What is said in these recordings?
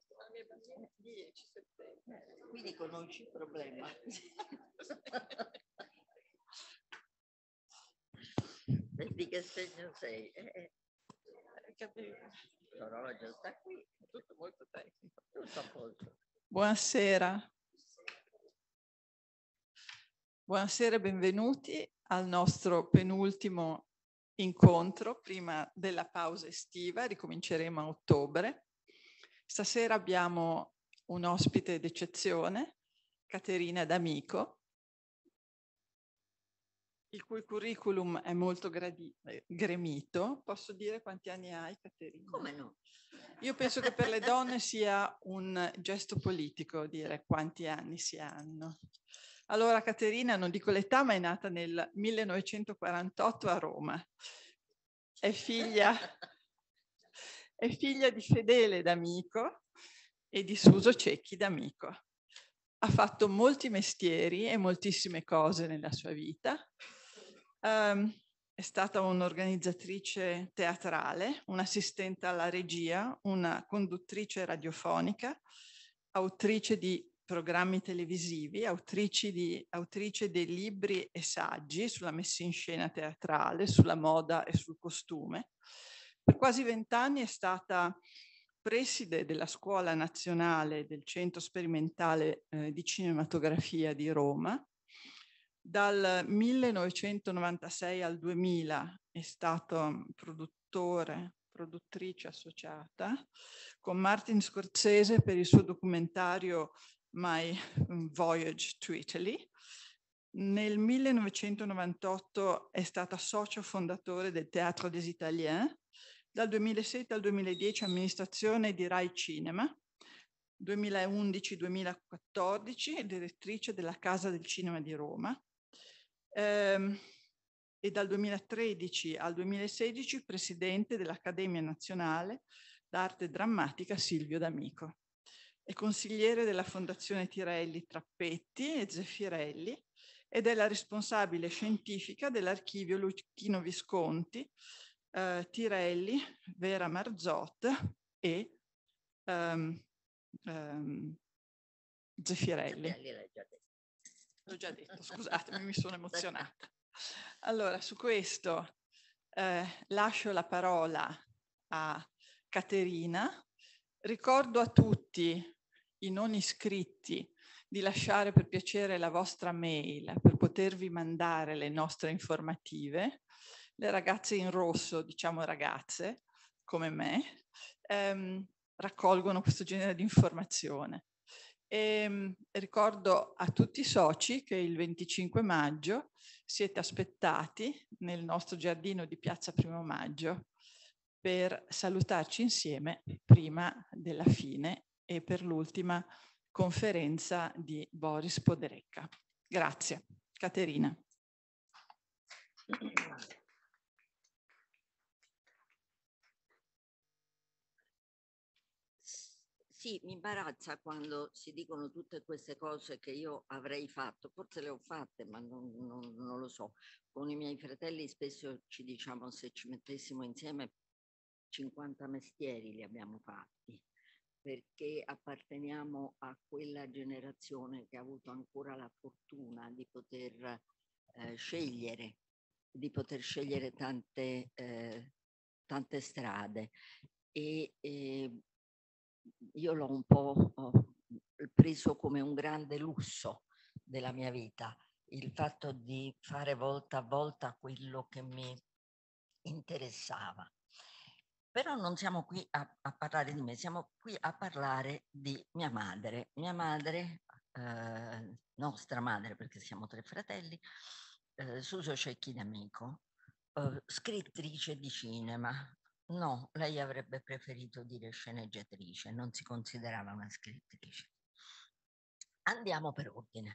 10 settembre. Quindi conosci il problema. Di che segno sei? L'orologio sta qui. Tutto molto tecnico. Tutto a posto. Buonasera. Buonasera e benvenuti al nostro penultimo incontro prima della pausa estiva. Ricominceremo a ottobre. Stasera abbiamo un ospite d'eccezione, Caterina D'Amico, il cui curriculum è molto gremito. Posso dire quanti anni hai, Caterina? Come no? Io penso che per le donne sia un gesto politico dire quanti anni si hanno. Allora, Caterina, non dico l'età, ma è nata nel 1948 a Roma. È figlia di Fedele D'Amico e di Suso Cecchi D'Amico. Ha fatto molti mestieri e moltissime cose nella sua vita. È stata un'organizzatrice teatrale, un'assistente alla regia, una conduttrice radiofonica, autrice di programmi televisivi, autrice dei libri e saggi sulla messa in scena teatrale, sulla moda e sul costume. Per quasi 20 anni è stata preside della Scuola Nazionale del Centro Sperimentale di Cinematografia di Roma. Dal 1996 al 2000 è stato produttrice associata con Martin Scorsese per il suo documentario My Voyage to Italy. Nel 1998 è stata socio fondatore del Théâtre des Italiens. Dal 2007 al 2010 amministrazione di Rai Cinema, 2011-2014 direttrice della Casa del Cinema di Roma e dal 2013 al 2016 presidente dell'Accademia Nazionale d'Arte Drammatica Silvio D'Amico. È consigliere della Fondazione Tirelli Trappetti e Zeffirelli ed è la responsabile scientifica dell'archivio Luchino Visconti, Tirelli, Vera Marzot e Zeffirelli. L'ho già detto, scusatemi, mi sono emozionata. Allora, su questo lascio la parola a Caterina. Ricordo a tutti i non iscritti di lasciare per piacere la vostra mail per potervi mandare le nostre informative. Le ragazze in rosso, diciamo ragazze, come me, raccolgono questo genere di informazione. Ricordo a tutti i soci che il 25 maggio siete aspettati nel nostro giardino di Piazza Primo Maggio per salutarci insieme prima della fine e per l'ultima conferenza di Boris Poderecca. Grazie. Caterina. Sì, mi imbarazza quando si dicono tutte queste cose che io avrei fatto, forse le ho fatte, ma non lo so. Con i miei fratelli spesso ci diciamo se ci mettessimo insieme 50 mestieri li abbiamo fatti, perché apparteniamo a quella generazione che ha avuto ancora la fortuna di poter scegliere tante strade e io l'ho un po' preso come un grande lusso della mia vita, il fatto di fare volta a volta quello che mi interessava. Però non siamo qui a parlare di me, siamo qui a parlare di mia madre. Mia madre, nostra madre, perché siamo 3 fratelli, Suso Cecchi D'Amico, scrittrice di cinema. No, lei avrebbe preferito dire sceneggiatrice, non si considerava una scrittrice. Andiamo per ordine.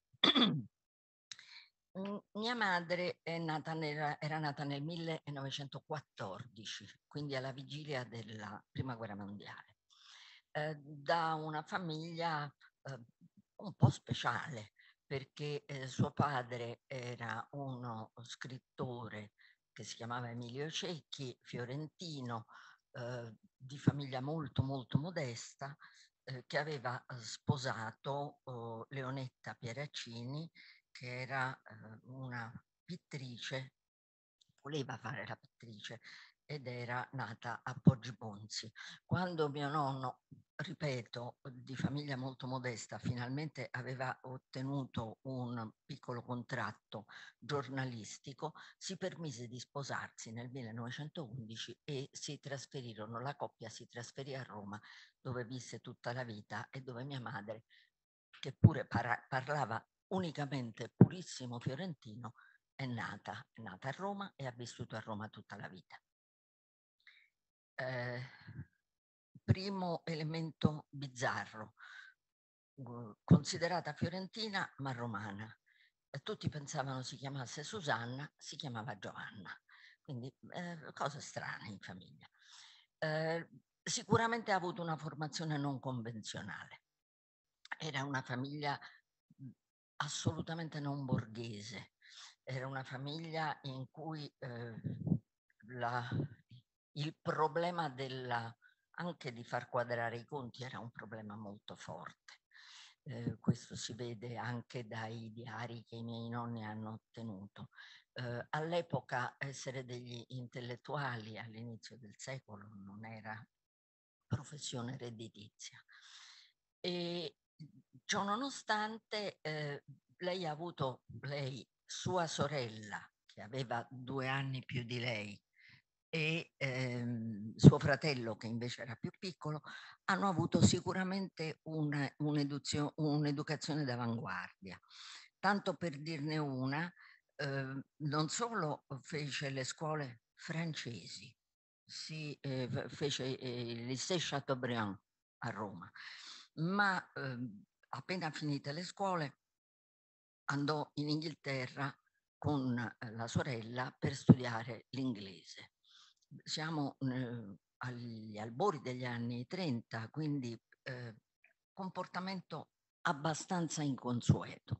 Mia madre era nata nel 1914, quindi alla vigilia della Prima Guerra Mondiale, da una famiglia un po' speciale, perché suo padre era uno scrittore che si chiamava Emilio Cecchi, fiorentino, di famiglia molto molto modesta, che aveva sposato Leonetta Pieraccini, che era una pittrice, voleva fare la pittrice ed era nata a Poggibonsi. Quando mio nonno, ripeto, di famiglia molto modesta, finalmente aveva ottenuto un piccolo contratto giornalistico, si permise di sposarsi nel 1911 e la coppia si trasferì a Roma, dove visse tutta la vita e dove mia madre, che pure parlava unicamente purissimo fiorentino, è nata a Roma e ha vissuto a Roma tutta la vita. Primo elemento bizzarro, considerata fiorentina ma romana. Tutti pensavano si chiamasse Susanna, si chiamava Giovanna, quindi cose strane in famiglia. Sicuramente ha avuto una formazione non convenzionale. Era una famiglia assolutamente non borghese, era una famiglia in cui il problema anche di far quadrare i conti era un problema molto forte. Questo si vede anche dai diari che i miei nonni hanno ottenuto. All'epoca essere degli intellettuali all'inizio del secolo non era professione redditizia. E ciò nonostante lei ha avuto, sua sorella, che aveva 2 anni più di lei, e suo fratello, che invece era più piccolo, hanno avuto sicuramente un'educazione d'avanguardia. Tanto per dirne una, non solo fece le scuole francesi, fece il Lycée Chateaubriand a Roma, ma appena finite le scuole andò in Inghilterra con la sorella per studiare l'inglese. Siamo agli albori degli anni 30, quindi comportamento abbastanza inconsueto.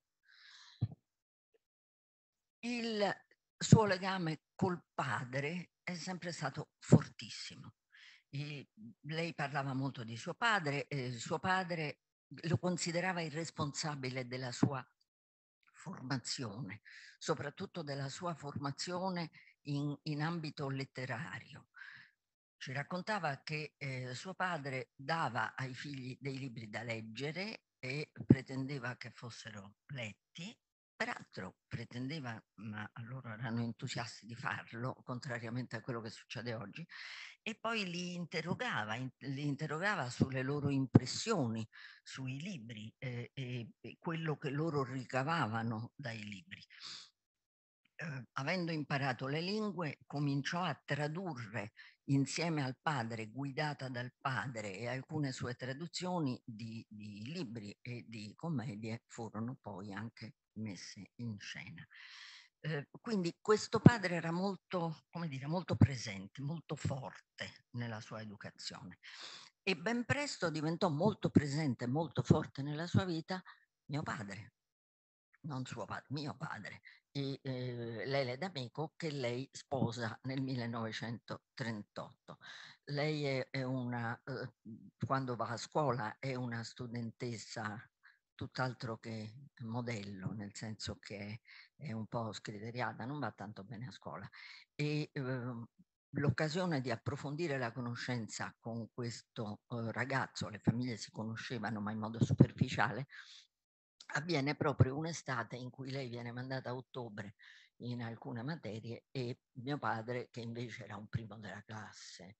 Il suo legame col padre è sempre stato fortissimo. Lei parlava molto di suo padre lo considerava il responsabile della sua formazione, soprattutto della sua formazione in ambito letterario. Ci raccontava che suo padre dava ai figli dei libri da leggere e pretendeva che fossero letti. Peraltro pretendeva, ma loro erano entusiasti di farlo, contrariamente a quello che succede oggi, e poi li interrogava sulle loro impressioni sui libri e quello che loro ricavavano dai libri. Avendo imparato le lingue, cominciò a tradurre insieme al padre, guidata dal padre, e alcune sue traduzioni di libri e di commedie furono poi anche messe in scena. Quindi questo padre era molto, come dire, molto presente, molto forte nella sua educazione, e ben presto diventò molto presente, molto forte nella sua vita mio padre, non suo padre, mio padre, Lele D'Amico, che lei sposa nel 1938. Lei è una, quando va a scuola è una studentessa tutt'altro che modello, nel senso che è un po' scriteriata, non va tanto bene a scuola. E l'occasione di approfondire la conoscenza con questo ragazzo, le famiglie si conoscevano ma in modo superficiale, avviene proprio un'estate in cui lei viene mandata a ottobre in alcune materie e mio padre, che invece era un primo della classe,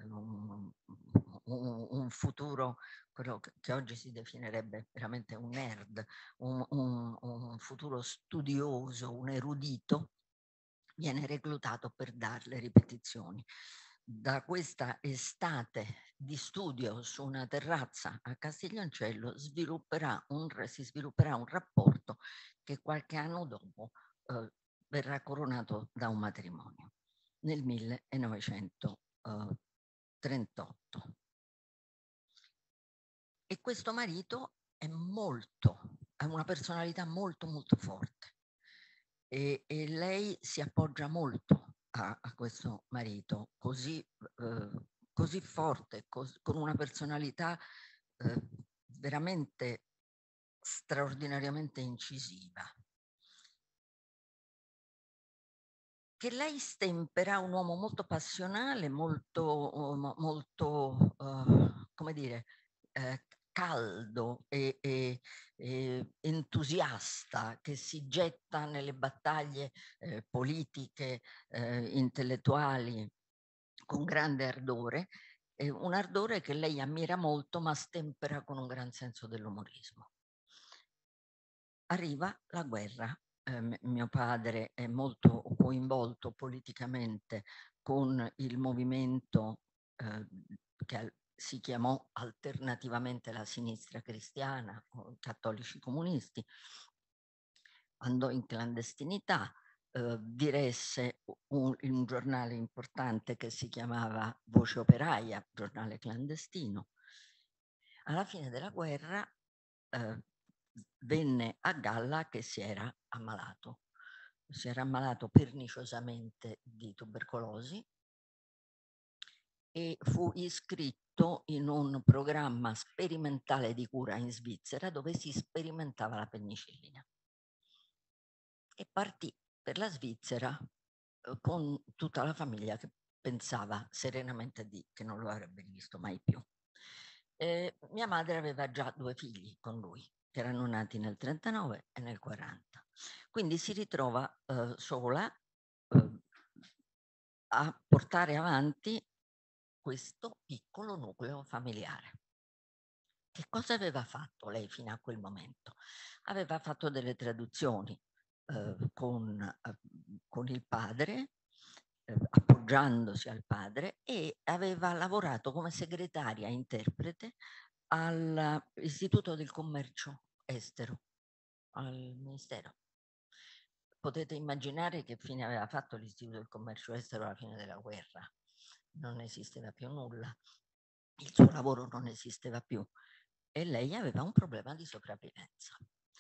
un futuro, quello che oggi si definirebbe veramente un nerd, un futuro studioso, un erudito, viene reclutato per dare le ripetizioni. Da questa estate di studio su una terrazza a Castiglioncello si svilupperà un rapporto che qualche anno dopo verrà coronato da un matrimonio nel 1938. E questo marito è una personalità molto molto forte e lei si appoggia molto a questo marito, così così forte, con una personalità veramente straordinariamente incisiva, che lei stempera un uomo molto passionale, molto, come dire, caldo e entusiasta, che si getta nelle battaglie politiche, intellettuali, con grande ardore, un ardore che lei ammira molto, ma stempera con un gran senso dell'umorismo. Arriva la guerra. Mio padre è molto coinvolto politicamente con il movimento che si chiamò alternativamente la sinistra cristiana, o cattolici comunisti. Andò in clandestinità, diresse un giornale importante che si chiamava Voce Operaia, giornale clandestino. Alla fine della guerra venne a galla che si era ammalato perniciosamente di tubercolosi e fu iscritto in un programma sperimentale di cura in Svizzera dove si sperimentava la penicillina e partì per la Svizzera con tutta la famiglia che pensava serenamente che non lo avrebbe visto mai più. Mia madre aveva già 2 figli con lui, che erano nati nel 39 e nel 40. Quindi si ritrova sola a portare avanti questo piccolo nucleo familiare. Che cosa aveva fatto lei fino a quel momento? Aveva fatto delle traduzioni con il padre, appoggiandosi al padre, e aveva lavorato come segretaria interprete all'Istituto del Commercio Estero, al Ministero. Potete immaginare che fine aveva fatto l'Istituto del Commercio Estero alla fine della guerra. Non esisteva più nulla, il suo lavoro non esisteva più e lei aveva un problema di sopravvivenza.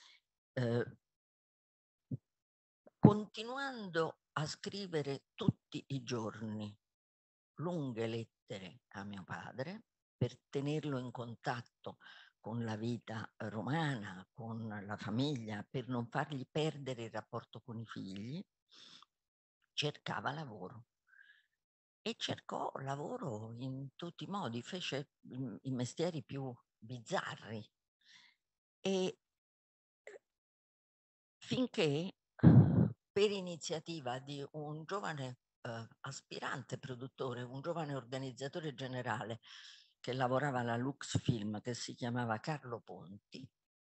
Continuando a scrivere tutti i giorni lunghe lettere a mio padre per tenerlo in contatto con la vita romana, con la famiglia, per non fargli perdere il rapporto con i figli, cercava lavoro. E cercò lavoro in tutti i modi, fece i mestieri più bizzarri. E finché, per iniziativa di un giovane aspirante produttore, un giovane organizzatore generale che lavorava alla Lux Film, che si chiamava Carlo Ponti,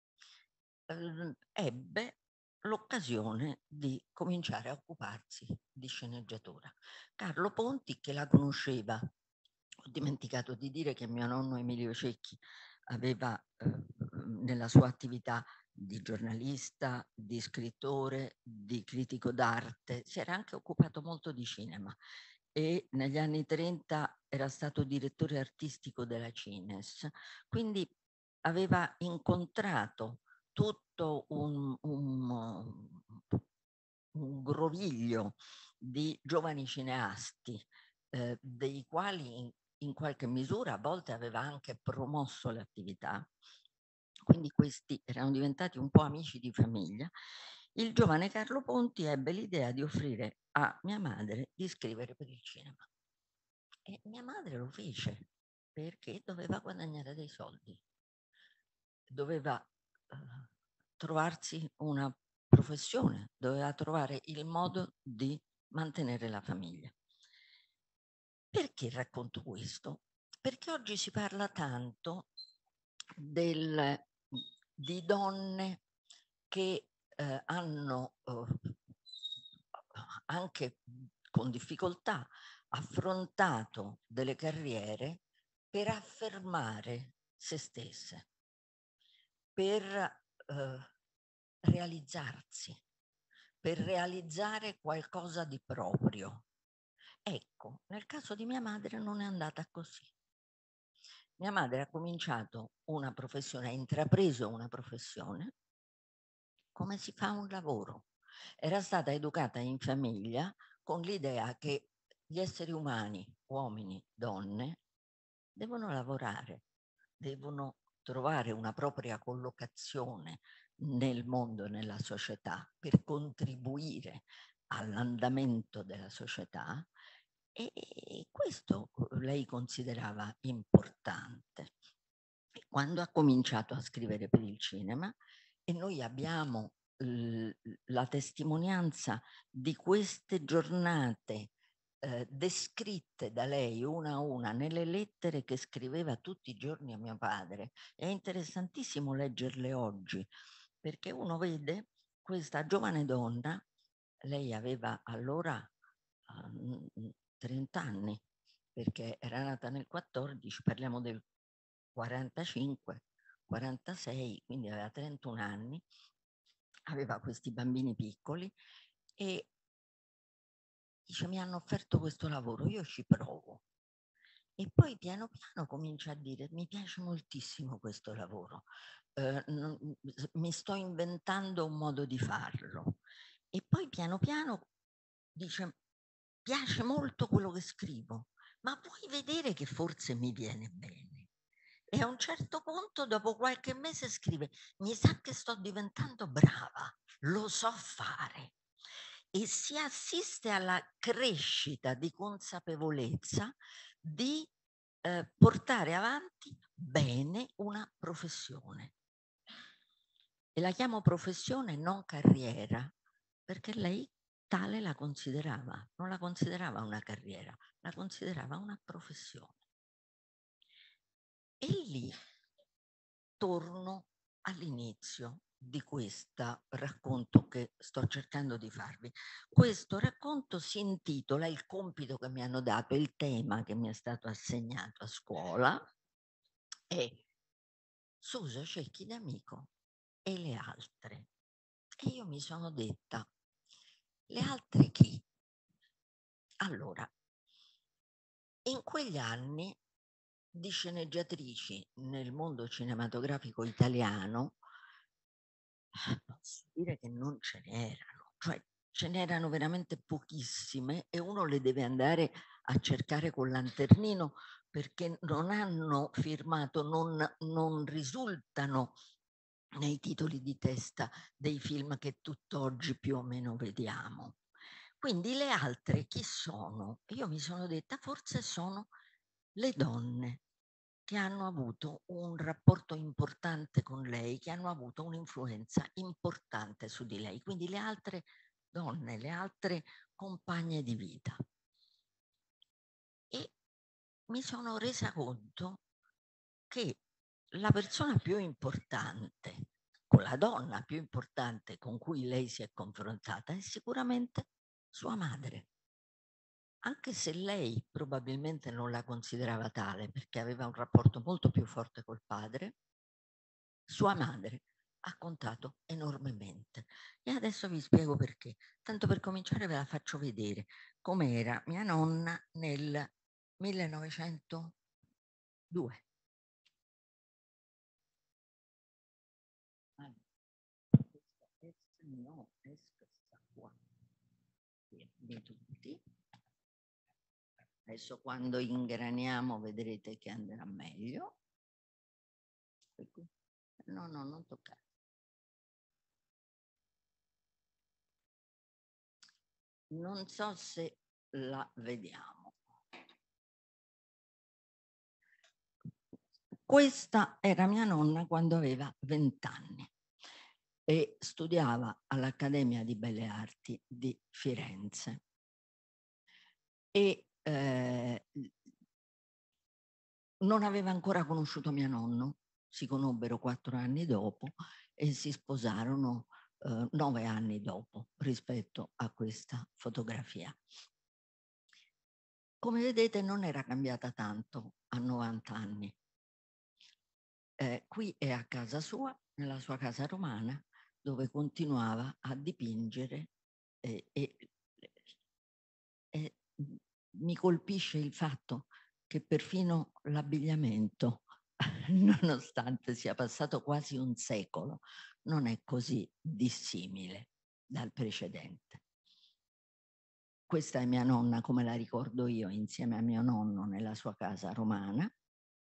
ebbe l'occasione di cominciare a occuparsi di sceneggiatura. Carlo Ponti, che la conosceva, ho dimenticato di dire che mio nonno Emilio Cecchi aveva nella sua attività di giornalista, di scrittore, di critico d'arte, si era anche occupato molto di cinema e negli anni 30 era stato direttore artistico della Cines, quindi aveva incontrato tutto un groviglio di giovani cineasti, dei quali in qualche misura a volte aveva anche promosso l'attività. Quindi questi erano diventati un po' amici di famiglia. Il giovane Carlo Ponti ebbe l'idea di offrire a mia madre di scrivere per il cinema. E mia madre lo fece perché doveva guadagnare dei soldi. Doveva trovarsi una professione, doveva trovare il modo di mantenere la famiglia. Perché racconto questo? Perché oggi si parla tanto di donne che hanno anche con difficoltà affrontato delle carriere per affermare se stesse, per realizzarsi, per realizzare qualcosa di proprio. Ecco, nel caso di mia madre non è andata così. Mia madre ha cominciato una professione, ha intrapreso una professione come si fa un lavoro. Era stata educata in famiglia con l'idea che gli esseri umani, uomini, donne, devono lavorare, devono trovare una propria collocazione nel mondo e nella società per contribuire all'andamento della società, e questo lei considerava importante. Quando ha cominciato a scrivere per il cinema, e noi abbiamo la testimonianza di queste giornate descritte da lei una a una nelle lettere che scriveva tutti i giorni a mio padre. È interessantissimo leggerle oggi, perché uno vede questa giovane donna, lei aveva allora 30 anni, perché era nata nel 14, parliamo del 45, 46, quindi aveva 31 anni, aveva questi bambini piccoli e dice: mi hanno offerto questo lavoro, io ci provo. E poi piano piano comincia a dire: mi piace moltissimo questo lavoro, mi sto inventando un modo di farlo. E poi piano piano dice: piace molto quello che scrivo, ma vuoi vedere che forse mi viene bene? E a un certo punto, dopo qualche mese, scrive: mi sa che sto diventando brava, lo so fare. E si assiste alla crescita di consapevolezza di portare avanti bene una professione. E la chiamo professione, non carriera, perché lei tale la considerava, non la considerava una carriera, la considerava una professione. E lì torno all'inizio di questo racconto che sto cercando di farvi. Questo racconto si intitola, il compito che mi hanno dato, il tema che mi è stato assegnato a scuola è Suso Cecchi d'Amico e le altre. E io mi sono detta: le altre chi? Allora, in quegli anni di sceneggiatrici nel mondo cinematografico italiano posso dire che non ce n'erano, cioè ce n'erano veramente pochissime e uno le deve andare a cercare col lanternino, perché non hanno firmato, non risultano nei titoli di testa dei film che tutt'oggi più o meno vediamo. Quindi le altre chi sono? Io mi sono detta: forse sono le donne che hanno avuto un rapporto importante con lei, che hanno avuto un'influenza importante su di lei, quindi le altre donne, le altre compagne di vita. E mi sono resa conto che la persona più importante, con la donna più importante con cui lei si è confrontata, è sicuramente sua madre. Anche se lei probabilmente non la considerava tale, perché aveva un rapporto molto più forte col padre, sua madre ha contato enormemente. E adesso vi spiego perché. Tanto per cominciare ve la faccio vedere com'era mia nonna nel 1902. No, questa qua. Di tutti. Adesso quando ingraniamo vedrete che andrà meglio. No, non toccare. Non so se la vediamo. Questa era mia nonna quando aveva 20 anni e studiava all'Accademia di Belle Arti di Firenze. E non aveva ancora conosciuto mio nonno, si conobbero 4 anni dopo e si sposarono 9 anni dopo rispetto a questa fotografia. Come vedete non era cambiata tanto a 90 anni. Qui è a casa sua, nella sua casa romana, dove continuava a dipingere e mi colpisce il fatto che perfino l'abbigliamento, nonostante sia passato quasi un secolo, non è così dissimile dal precedente. Questa è mia nonna come la ricordo io insieme a mio nonno nella sua casa romana.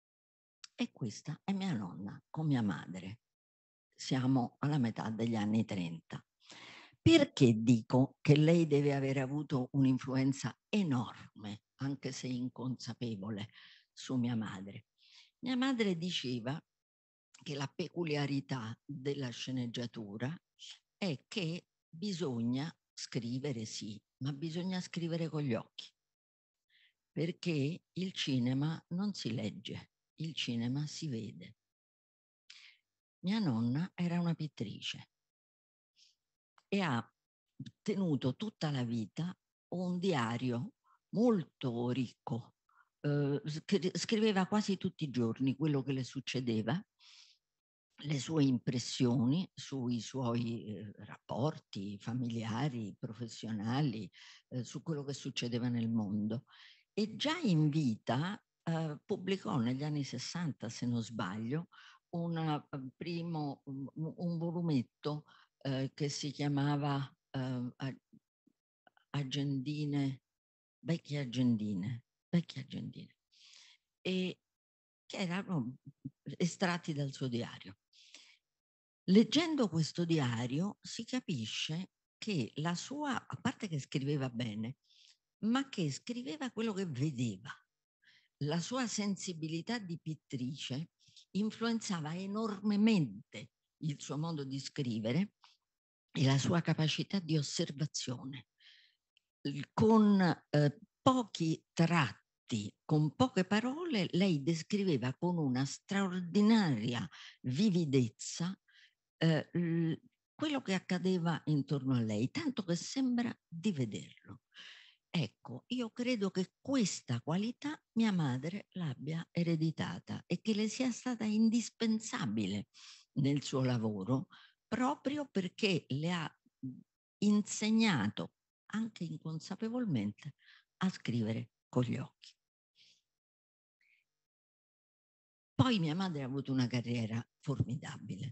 E questa è mia nonna con mia madre. Siamo alla metà degli anni 30. Perché dico che lei deve aver avuto un'influenza enorme, anche se inconsapevole, su mia madre? Mia madre diceva che la peculiarità della sceneggiatura è che bisogna scrivere, sì, ma bisogna scrivere con gli occhi, perché il cinema non si legge, il cinema si vede. Mia nonna era una pittrice e ha tenuto tutta la vita un diario molto ricco. Scriveva quasi tutti i giorni quello che le succedeva, le sue impressioni sui suoi rapporti familiari, professionali, su quello che succedeva nel mondo. E già in vita pubblicò negli anni 60, se non sbaglio, un volumetto che si chiamava Agendine, vecchie agendine, e che erano estratti dal suo diario. Leggendo questo diario si capisce che la sua, a parte che scriveva bene, ma che scriveva quello che vedeva. La sua sensibilità di pittrice influenzava enormemente il suo modo di scrivere e la sua capacità di osservazione. Con pochi tratti, con poche parole, lei descriveva con una straordinaria vividezza quello che accadeva intorno a lei, tanto che sembra di vederlo. Ecco, io credo che questa qualità mia madre l'abbia ereditata e che le sia stata indispensabile nel suo lavoro, proprio perché le ha insegnato, anche inconsapevolmente, a scrivere con gli occhi. Poi mia madre ha avuto una carriera formidabile.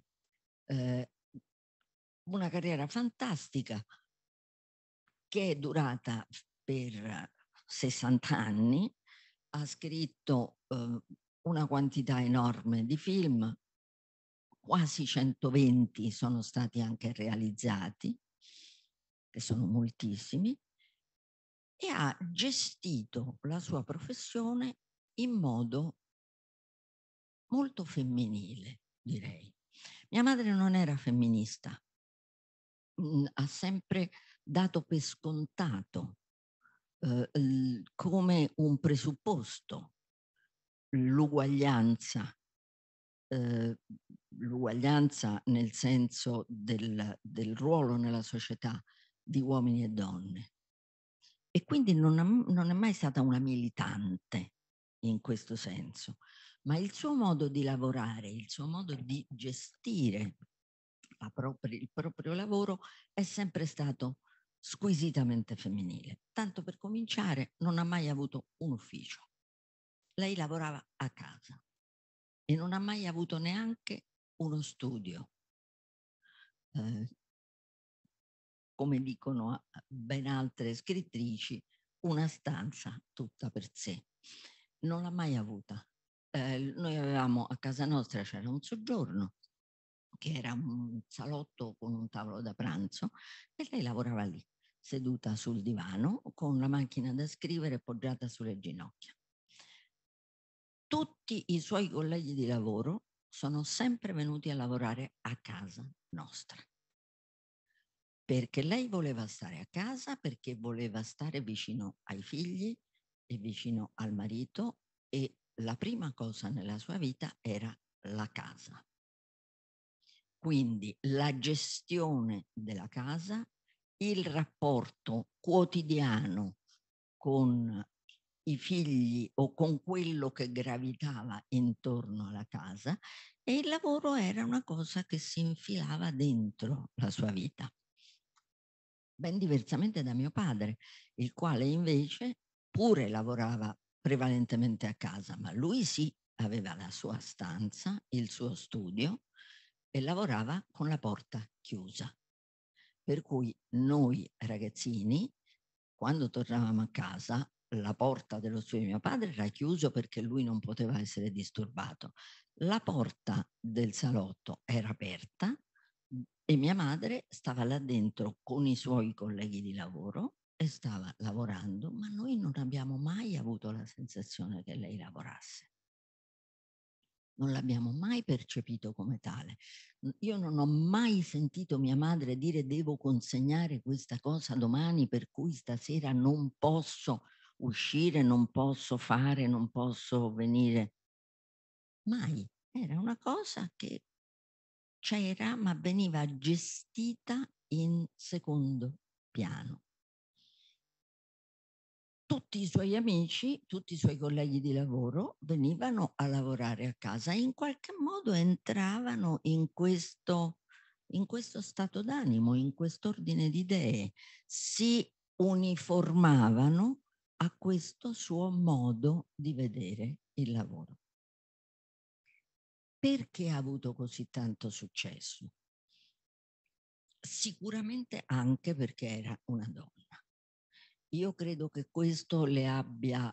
Una carriera fantastica che è durata per 60 anni, ha scritto una quantità enorme di film, quasi 120 sono stati anche realizzati, che sono moltissimi, e ha gestito la sua professione in modo molto femminile, direi. Mia madre non era femminista, ha sempre dato per scontato come un presupposto l'uguaglianza nel senso del ruolo nella società di uomini e donne. E quindi non è mai stata una militante in questo senso, ma il suo modo di lavorare, il suo modo di gestire il proprio lavoro è sempre stato squisitamente femminile. Tanto per cominciare, non ha mai avuto un ufficio. Lei lavorava a casa e non ha mai avuto neanche uno studio. Come dicono ben altre scrittrici, una stanza tutta per sé. Non l'ha mai avuta. Noi avevamo a casa nostra, c'era un soggiorno, che era un salotto con un tavolo da pranzo, e lei lavorava lì, seduta sul divano, con la macchina da scrivere poggiata sulle ginocchia. Tutti i suoi colleghi di lavoro sono sempre venuti a lavorare a casa nostra, perché lei voleva stare a casa, perché voleva stare vicino ai figli e vicino al marito, e la prima cosa nella sua vita era la casa. Quindi la gestione della casa, il rapporto quotidiano con i figli o con quello che gravitava intorno alla casa, e il lavoro era una cosa che si infilava dentro la sua vita. Ben diversamente da mio padre, il quale invece pure lavorava prevalentemente a casa, ma lui sì, aveva la sua stanza, il suo studio, e lavorava con la porta chiusa. Per cui noi ragazzini, quando tornavamo a casa, la porta dello studio di mio padre era chiuso perché lui non poteva essere disturbato. La porta del salotto era aperta e mia madre stava là dentro con i suoi colleghi di lavoro e stava lavorando, ma noi non abbiamo mai avuto la sensazione che lei lavorasse. Non l'abbiamo mai percepito come tale. Io non ho mai sentito mia madre dire devo consegnare questa cosa domani, per cui stasera non posso uscire, non posso fare, non posso venire. Mai. Era una cosa che c'era, ma veniva gestita in secondo piano. Tutti i suoi amici, tutti i suoi colleghi di lavoro venivano a lavorare a casa e in qualche modo entravano in questo stato d'animo, in quest'ordine di idee, si uniformavano a questo suo modo di vedere il lavoro. Perché ha avuto così tanto successo? Sicuramente anche perché era una donna. Io credo che questo le abbia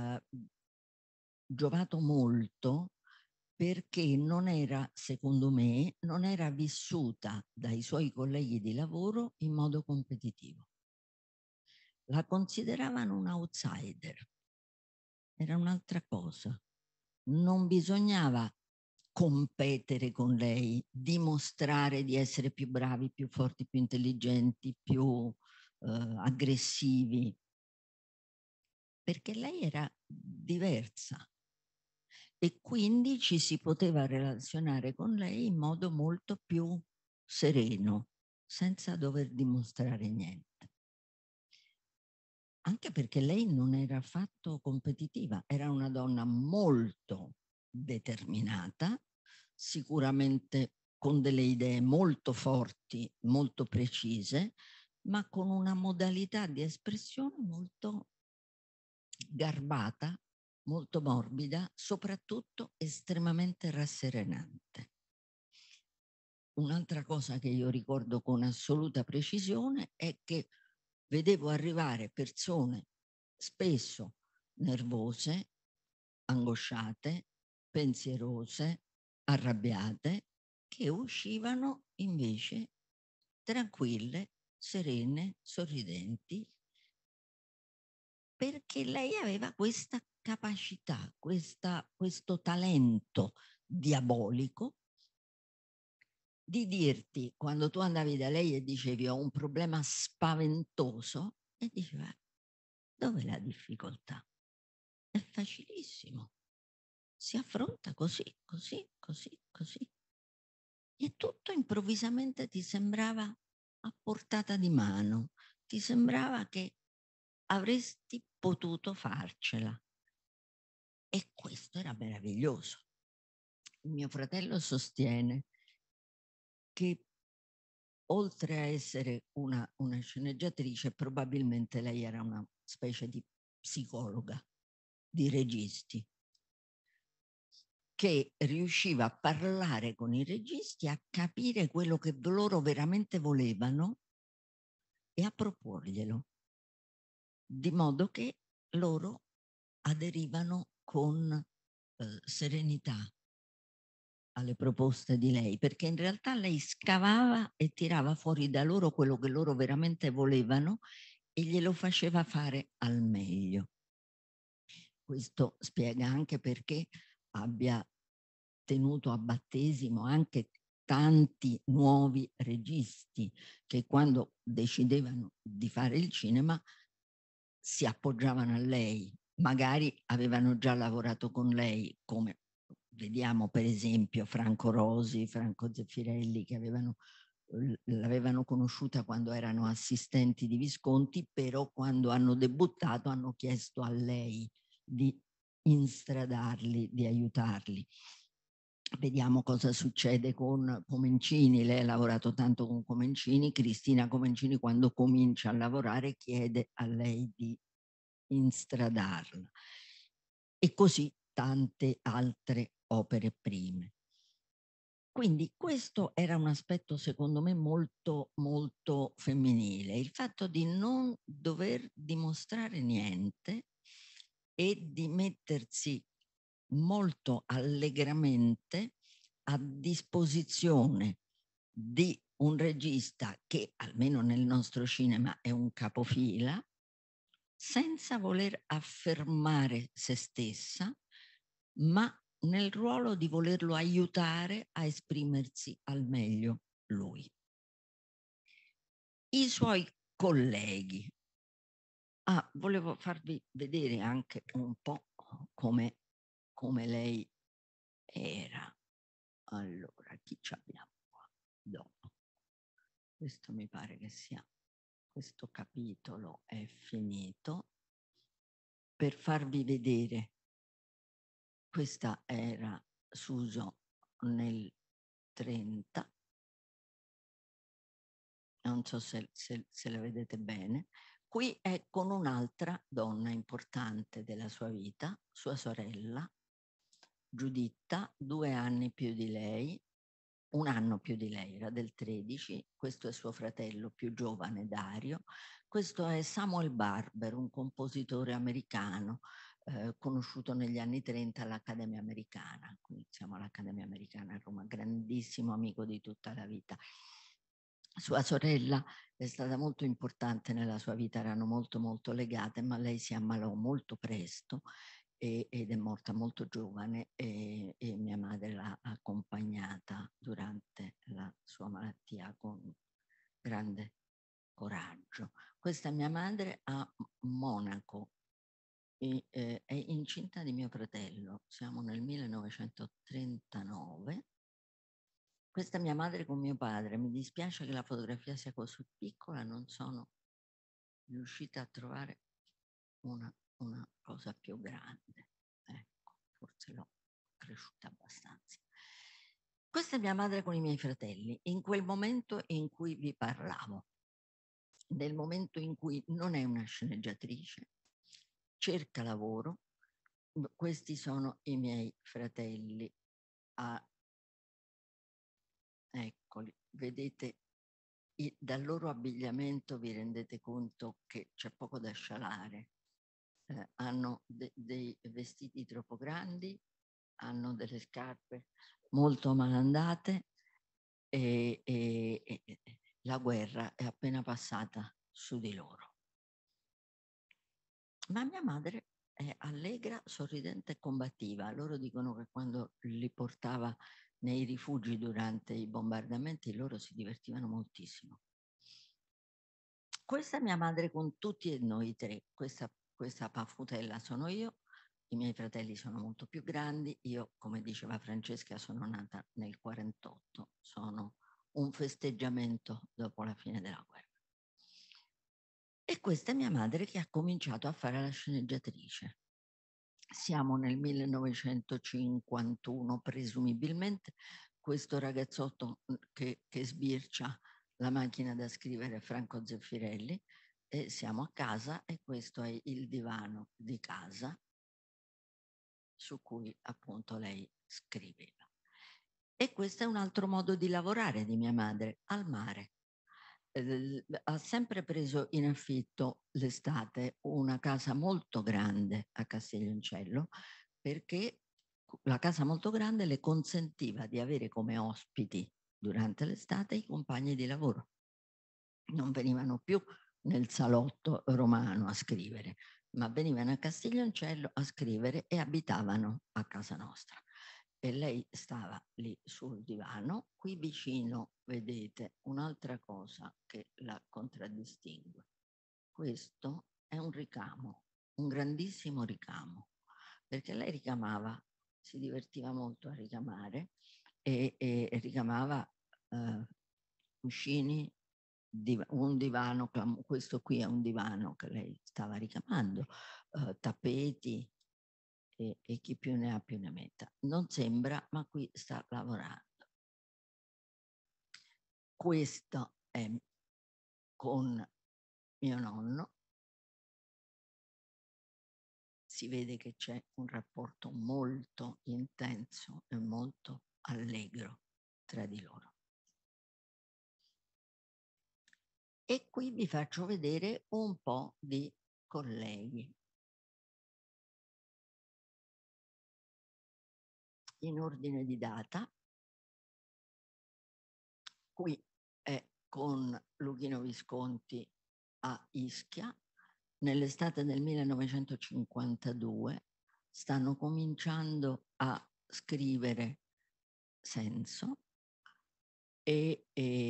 giovato molto perché non era, secondo me, non era vissuta dai suoi colleghi di lavoro in modo competitivo. La consideravano un outsider, era un'altra cosa. Non bisognava competere con lei, dimostrare di essere più bravi, più forti, più intelligenti, più aggressivi, perché lei era diversa e quindi ci si poteva relazionare con lei in modo molto più sereno, senza dover dimostrare niente. Anche perché lei non era affatto competitiva, era una donna molto determinata, sicuramente con delle idee molto forti, molto precise, ma con una modalità di espressione molto garbata, molto morbida, soprattutto estremamente rasserenante. Un'altra cosa che io ricordo con assoluta precisione è che vedevo arrivare persone spesso nervose, angosciate, pensierose, arrabbiate, che uscivano invece tranquille, serene, sorridenti, perché lei aveva questa capacità, questo talento diabolico di dirti, quando tu andavi da lei e dicevi ho un problema spaventoso, e diceva dov'è la difficoltà? È facilissimo, si affronta così, così, così, così. E tutto improvvisamente ti sembrava a portata di mano, ti sembrava che avresti potuto farcela. E questo era meraviglioso. Mio fratello sostiene che oltre a essere una sceneggiatrice, probabilmente lei era una specie di psicologa di registi, che riusciva a parlare con i registi, a capire quello che loro veramente volevano e a proporglielo, di modo che loro aderivano con serenità alle proposte di lei, perché in realtà lei scavava e tirava fuori da loro quello che loro veramente volevano e glielo faceva fare al meglio. Questo spiega anche perché abbia tenuto a battesimo anche tanti nuovi registi che quando decidevano di fare il cinema si appoggiavano a lei, magari avevano già lavorato con lei, come vediamo per esempio Franco Rosi, Franco Zeffirelli, che l'avevano conosciuta quando erano assistenti di Visconti, però quando hanno debuttato hanno chiesto a lei di instradarli, di aiutarli. Vediamo cosa succede con Comencini. Lei ha lavorato tanto con Comencini. Cristina Comencini, quando comincia a lavorare, chiede a lei di instradarla. E così tante altre opere prime. Quindi questo era un aspetto secondo me molto, molto femminile. Il fatto di non dover dimostrare niente e di mettersi molto allegramente a disposizione di un regista che, almeno nel nostro cinema, è un capofila, senza voler affermare se stessa, ma nel ruolo di volerlo aiutare a esprimersi al meglio lui. I suoi colleghi. Volevo farvi vedere anche un po' come lei era. Allora, chi ci abbiamo qua? Dopo. Questo mi pare che sia, questo capitolo è finito. Per farvi vedere, questa era Suso nel 30. Non so se la vedete bene. Qui è con un'altra donna importante della sua vita, sua sorella, Giuditta, 2 anni più di lei, 1 anno più di lei, era del 13, questo è suo fratello più giovane, Dario, questo è Samuel Barber, un compositore americano, conosciuto negli anni 30 all'Accademia Americana, quindi siamo all'Accademia Americana a Roma, grandissimo amico di tutta la vita. Sua sorella è stata molto importante nella sua vita, erano molto molto legate, ma lei si ammalò molto presto ed è morta molto giovane e mia madre l'ha accompagnata durante la sua malattia con grande coraggio. Questa è mia madre a Monaco, è incinta di mio fratello, siamo nel 1939. Questa è mia madre con mio padre, mi dispiace che la fotografia sia così piccola, non sono riuscita a trovare una cosa più grande. Ecco, forse l'ho cresciuta abbastanza. Questa è mia madre con i miei fratelli, in quel momento in cui vi parlavo, nel momento in cui non è una sceneggiatrice, cerca lavoro. Questi sono i miei fratelli. Eccoli, vedete, dal loro abbigliamento vi rendete conto che c'è poco da scialare. Hanno dei vestiti troppo grandi, hanno delle scarpe molto malandate e la guerra è appena passata su di loro. Ma mia madre è allegra, sorridente e combattiva. Loro dicono che quando li portava nei rifugi durante i bombardamenti loro si divertivano moltissimo. Questa è mia madre con tutti e noi tre. Questa paffutella sono io, i miei fratelli sono molto più grandi, io, come diceva Francesca, sono nata nel 48, sono un festeggiamento dopo la fine della guerra. E questa è mia madre che ha cominciato a fare la sceneggiatrice. Siamo nel 1951, presumibilmente. Questo ragazzotto che sbircia la macchina da scrivere Franco Zeffirelli, e siamo a casa e questo è il divano di casa su cui appunto lei scriveva. E questo è un altro modo di lavorare di mia madre, al mare. Ha sempre preso in affitto l'estate una casa molto grande a Castiglioncello, perché la casa molto grande le consentiva di avere come ospiti durante l'estate i compagni di lavoro. Non venivano più nel salotto romano a scrivere, ma venivano a Castiglioncello a scrivere e abitavano a casa nostra. E lei stava lì sul divano. Qui vicino vedete un'altra cosa che la contraddistingue. Questo è un ricamo, un grandissimo ricamo, perché lei ricamava, si divertiva molto a ricamare e ricamava cuscini, un divano, questo qui è un divano che lei stava ricamando, tappeti, e chi più ne ha più ne metta. Non sembra, ma qui sta lavorando. Questo è con mio nonno. Si vede che c'è un rapporto molto intenso e molto allegro tra di loro. E qui vi faccio vedere un po' di colleghi. in ordine di data. Qui è con Luchino Visconti a Ischia. Nell'estate del 1952 stanno cominciando a scrivere Senso e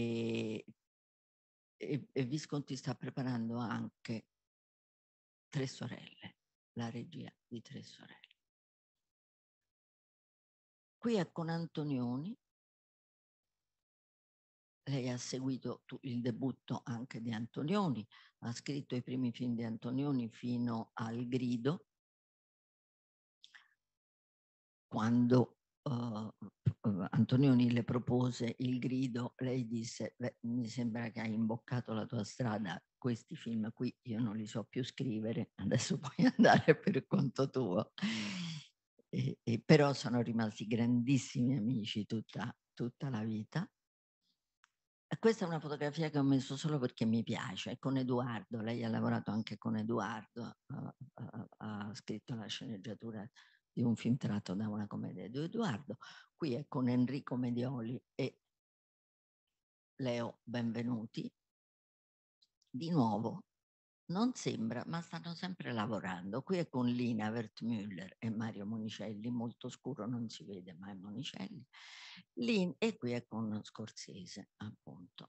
Visconti sta preparando anche Tre sorelle, la regia di Tre sorelle. Qui è con Antonioni. Lei ha seguito il debutto anche di Antonioni, ha scritto i primi film di Antonioni fino al Grido. Quando Antonioni le propose il Grido, lei disse: beh, mi sembra che hai imboccato la tua strada, questi film qui io non li so più scrivere, adesso puoi andare per conto tuo. Però sono rimasti grandissimi amici tutta la vita. Questa è una fotografia che ho messo solo perché mi piace, è con Edoardo, lei ha lavorato anche con Edoardo, ha scritto la sceneggiatura di un film tratto da una commedia di Edoardo. Qui è con Enrico Medioli e Leo Benvenuti. Di nuovo, non sembra, ma stanno sempre lavorando. Qui è con Lina Wertmüller e Mario Monicelli, molto scuro, non si vede, ma è Monicelli. E qui è con Scorsese, appunto.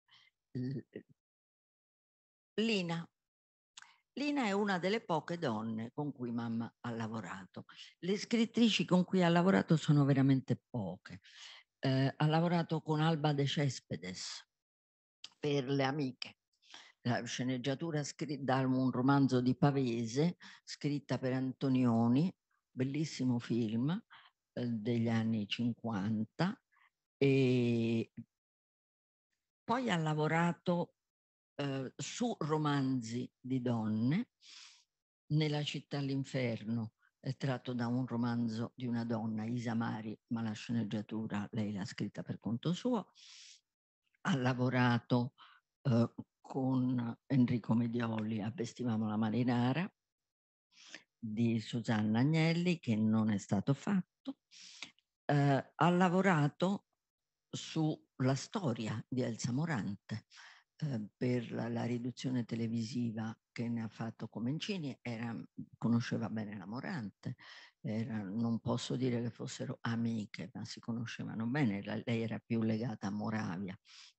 Lina è una delle poche donne con cui mamma ha lavorato. Le scrittrici con cui ha lavorato sono veramente poche. Ha lavorato con Alba de Céspedes per Le amiche. La sceneggiatura scritta da un romanzo di Pavese, scritta per Antonioni, bellissimo film degli anni 50. E poi ha lavorato su romanzi di donne. Nella città all'inferno è tratto da un romanzo di una donna, Isa Mari, ma la sceneggiatura lei l'ha scritta per conto suo. Ha lavorato con Enrico Medioli a Vestivamo la marinara di Susanna Agnelli, che non è stato fatto. Ha lavorato sulla storia di Elsa Morante per la riduzione televisiva che ne ha fatto Comencini. Conosceva bene la Morante, non posso dire che fossero amiche, ma si conoscevano bene. Lei era più legata a Moravia.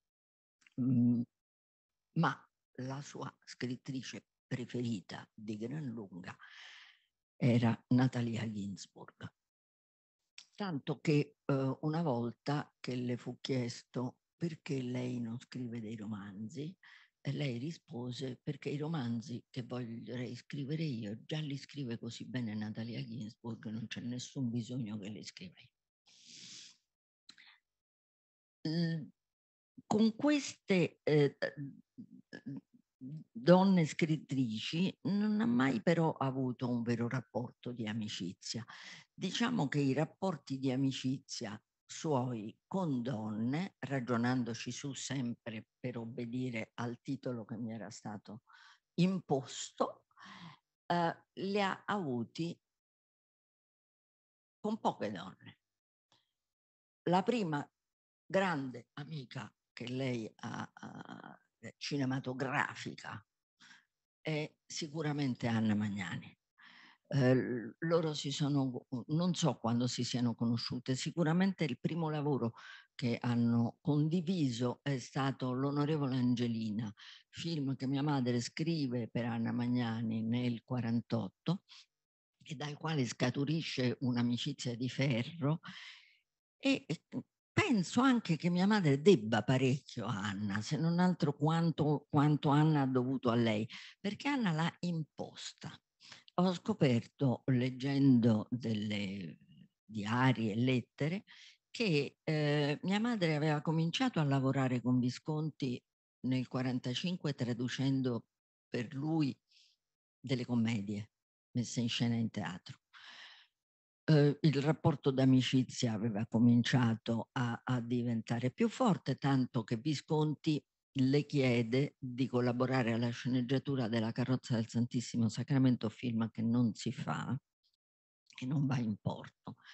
Ma la sua scrittrice preferita di gran lunga era Natalia Ginzburg. Tanto che una volta che le fu chiesto perché lei non scrive dei romanzi, lei rispose: perché i romanzi che vorrei scrivere io già li scrive così bene Natalia Ginzburg, non c'è nessun bisogno che li scriva io. Con queste donne scrittrici non ha mai però avuto un vero rapporto di amicizia. Diciamo che i rapporti di amicizia suoi con donne, ragionandoci su sempre per obbedire al titolo che mi era stato imposto, li ha avuti con poche donne. La prima grande amica che lei ha cinematografica è sicuramente Anna Magnani. Loro non so quando si siano conosciute, sicuramente il primo lavoro che hanno condiviso è stato L'onorevole Angelina, film che mia madre scrive per Anna Magnani nel 1948 e dal quale scaturisce un'amicizia di ferro. E penso anche che mia madre debba parecchio a Anna, se non altro quanto Anna ha dovuto a lei, perché Anna l'ha imposta. Ho scoperto, leggendo delle diari e lettere, che mia madre aveva cominciato a lavorare con Visconti nel 1945 traducendo per lui delle commedie messe in scena in teatro. Il rapporto d'amicizia aveva cominciato a diventare più forte, tanto che Visconti le chiede di collaborare alla sceneggiatura della Carrozza del Santissimo Sacramento, film che non si fa, che non va in porto.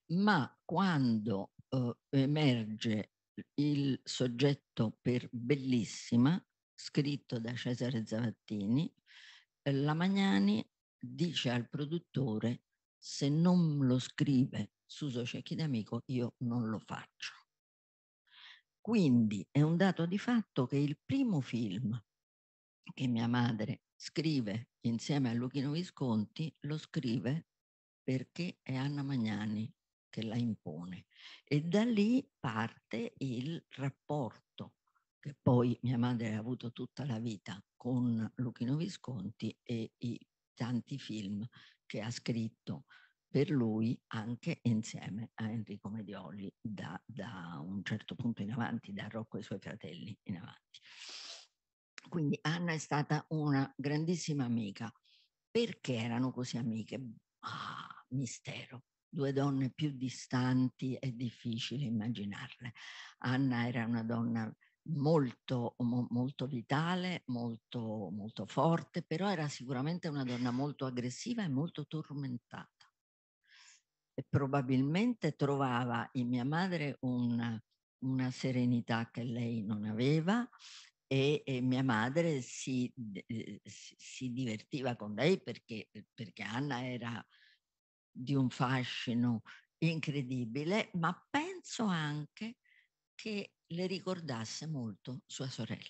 ma quando emerge il soggetto per Bellissima, scritto da Cesare Zavattini, la Magnani dice al produttore: se non lo scrive Suso Cecchi D'Amico, io non lo faccio. Quindi è un dato di fatto che il primo film che mia madre scrive insieme a Luchino Visconti lo scrive perché è Anna Magnani che la impone. E da lì parte il rapporto che poi mia madre ha avuto tutta la vita con Luchino Visconti e i tanti film che ha scritto per lui anche insieme a Enrico Medioli da un certo punto in avanti, da Rocco e i suoi fratelli in avanti. Quindi Anna è stata una grandissima amica. Perché erano così amiche? Mistero. Due donne più distanti, è difficile immaginarle. Anna era una donna molto, molto vitale, molto, molto forte, però era sicuramente una donna molto aggressiva e molto tormentata. E probabilmente trovava in mia madre una serenità che lei non aveva, e mia madre si divertiva con lei perché Anna era di un fascino incredibile, ma penso anche che le ricordasse molto sua sorella.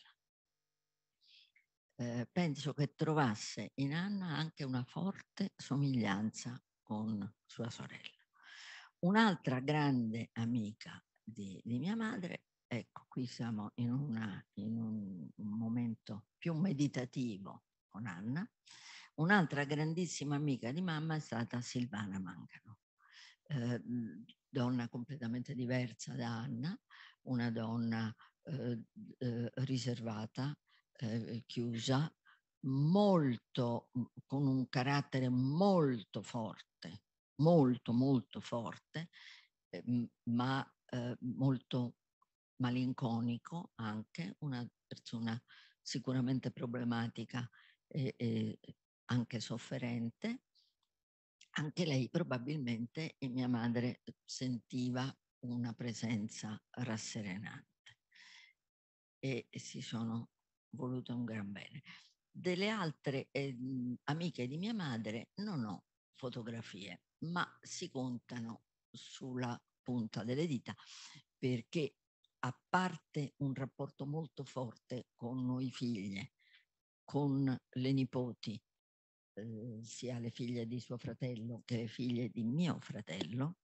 Penso che trovasse in Anna anche una forte somiglianza con sua sorella. Un'altra grande amica di mia madre, ecco, qui siamo in un momento più meditativo con Anna. Un'altra grandissima amica di mamma è stata Silvana Mangano, donna completamente diversa da Anna, una donna riservata, chiusa, molto, con un carattere molto forte, molto forte, ma molto malinconico anche, una persona sicuramente problematica e anche sofferente. Anche lei probabilmente in mia madre sentiva una presenza rasserenante e si sono volute un gran bene. Delle altre amiche di mia madre non ho fotografie, ma si contano sulla punta delle dita, perché a parte un rapporto molto forte con noi figlie, con le nipoti, sia le figlie di suo fratello che le figlie di mio fratello,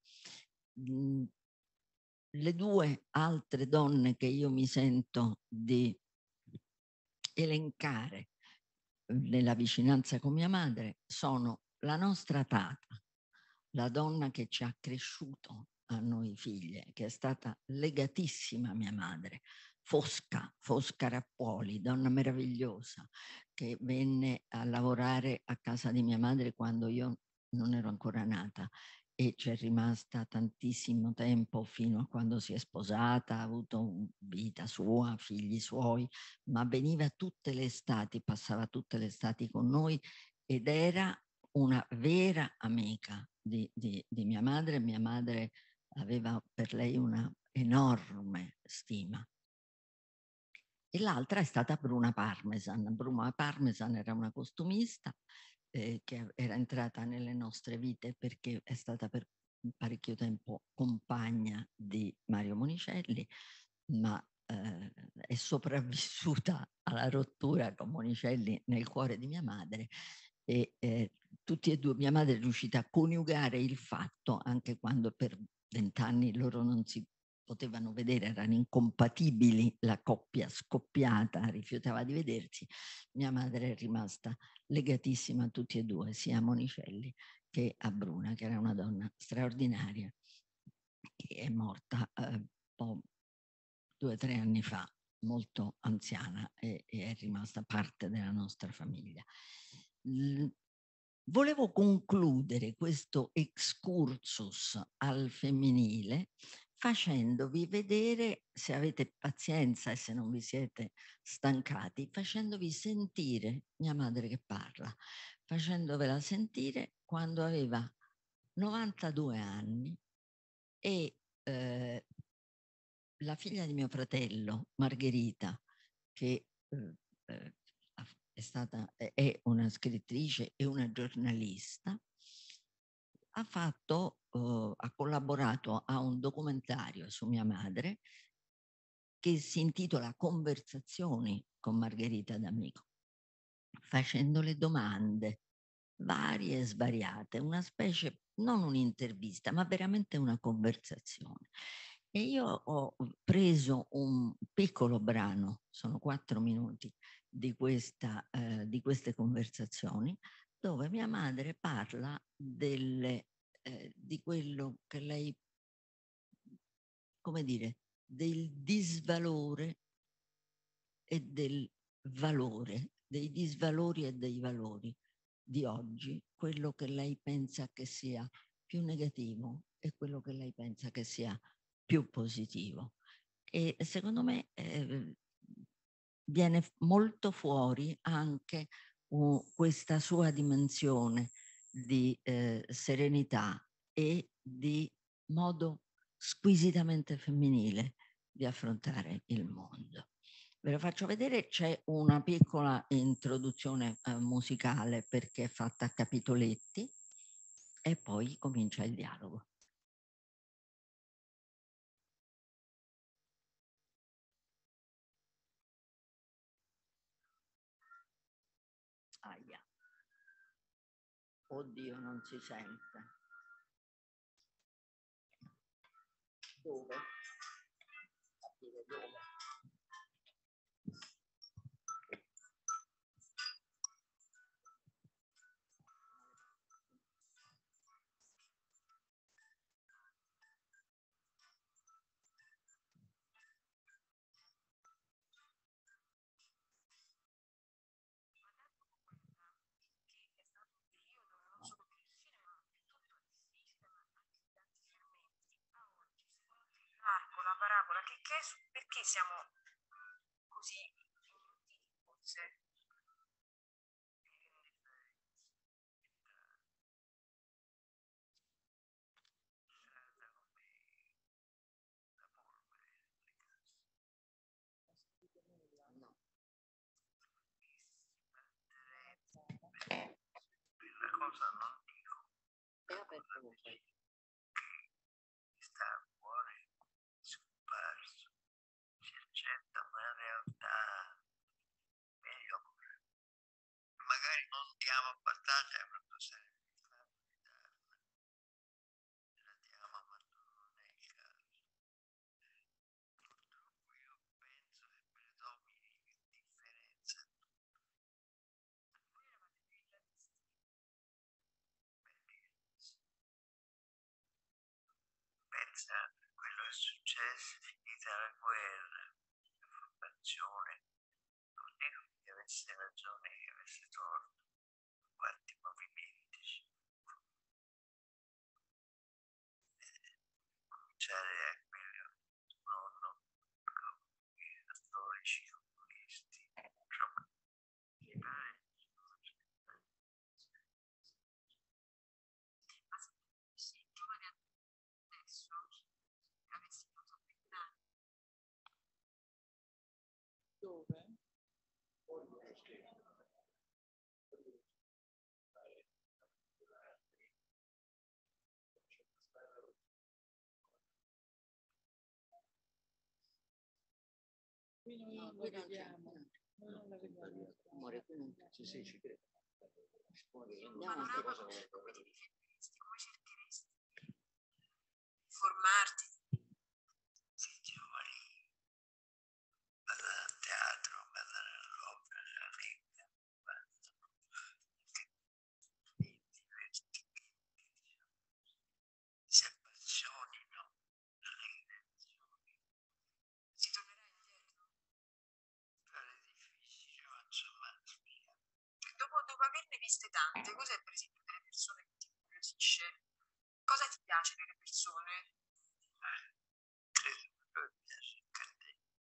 le due altre donne che io mi sento di elencare nella vicinanza con mia madre sono la nostra tata, la donna che ci ha cresciuto a noi figlie, che è stata legatissima a mia madre, Fosca Rappuoli, donna meravigliosa, che venne a lavorare a casa di mia madre quando io non ero ancora nata e c'è rimasta tantissimo tempo fino a quando si è sposata, ha avuto vita sua, figli suoi, ma veniva tutte le estati, passava tutte le estati con noi ed era una vera amica di mia madre. Mia madre aveva per lei una enorme stima. E l'altra è stata Bruna Parmesan. Bruna Parmesan era una costumista che era entrata nelle nostre vite perché è stata per parecchio tempo compagna di Mario Monicelli, ma è sopravvissuta alla rottura con Monicelli nel cuore di mia madre e tutti e due, mia madre è riuscita a coniugare il fatto, anche quando per 20 anni loro non si potevano vedere, erano incompatibili, la coppia scoppiata rifiutava di vedersi, mia madre è rimasta legatissima a tutti e due, sia a Monicelli che a Bruna, che era una donna straordinaria, che è morta 2 o 3 anni fa, molto anziana e è rimasta parte della nostra famiglia. Volevo concludere questo excursus al femminile facendovi vedere, se avete pazienza e se non vi siete stancati, facendovi sentire mia madre che parla, facendovela sentire quando aveva 92 anni E la figlia di mio fratello, Margherita, che è una scrittrice e una giornalista, ha collaborato a un documentario su mia madre che si intitola Conversazioni con Margherita D'Amico, facendole domande varie e svariate, una specie, non un'intervista, ma veramente una conversazione. E io ho preso un piccolo brano, sono 4 minuti, di queste conversazioni, dove mia madre parla di quello che lei, come dire, del disvalore e del valore, dei disvalori e dei valori di oggi, quello che lei pensa che sia più negativo e quello che lei pensa che sia più positivo. E secondo me viene molto fuori anche questa sua dimensione di serenità e di modo squisitamente femminile di affrontare il mondo. Ve lo faccio vedere, c'è una piccola introduzione musicale perché è fatta a capitoletti e poi comincia il dialogo. Aia. Oddio, non si sente. Dove? Capire dove? La parabola, perché siamo così forse? La cosa non dico È aperto che sta fuori scomparso, si accetta una realtà meglio, magari non diamo abbastanza quando serve la diamo, ma non è il caso. Purtroppo io penso che predomini l'indifferenza. Pensa a quello che è successo, finita la guerra, la formazione, non dico che avesse ragione, che avesse torto, quanti movimenti ci cominciare a quello nonno, i storici comunisti, insomma, mi pare. Ma se i giovani adesso avessimo sospettato Dove? Qui non la vediamo. Noi non la vediamo. Amore, qui non ci sei, ci credo. panorama, come ti difenderesti, come cercheresti di formarti? Se i giovani vanno al teatro, vanno all'opera, leggono, si divertimenti, si appassionino alle creazioni. Si tornerà indietro? Sarà difficile, ma insomma, Dopo averne viste tante, cos'è per esempio delle persone che ti incuriosisce? Cosa ti piace delle persone? credo che mi piace anche a te.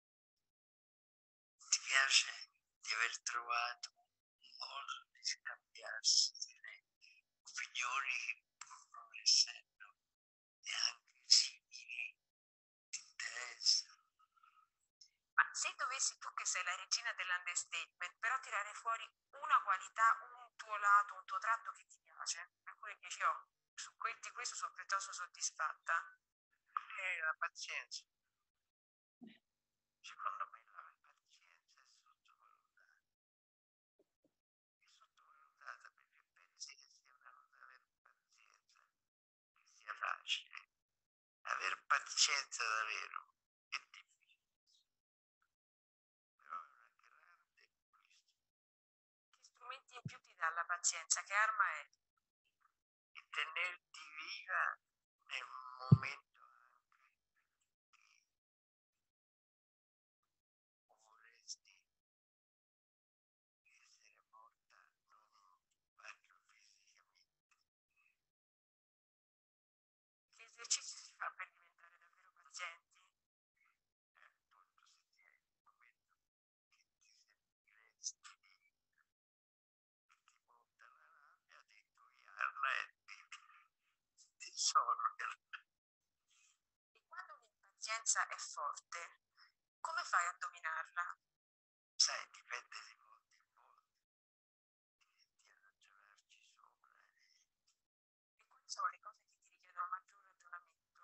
Ti piace di aver trovato un modo di scambiarsi delle opinioni che pur non essendo neanche simili, se dovessi tu, che sei la regina dell'understatement, però tirare fuori una qualità, un tuo lato, un tuo tratto che ti piace, per cui dici, oh, di questo sono piuttosto soddisfatta. La pazienza. Secondo me la pazienza è sottovalutata. È sottovalutata perché pensi che sia una cosa avere pazienza, che sia facile. Aver pazienza davvero è difficile. Però è una grande conquista. Che strumenti in più ti dà la pazienza? Che arma è? E tenerti viva nel momento anche che vorresti essere morta, non parlo fisicamente. Che esercizi si fa per diventare davvero pazienti? Appunto, se ti hai un momento che ti sentiresti che ti monta la rabbia, di ingoiarla e di risolverla. E quando l'impazienza è forte, come fai a dominarla? Sai, dipende di molti in molti. Diventi a ragionarci sopra E quali sono le cose che ti richiedono maggior ragionamento?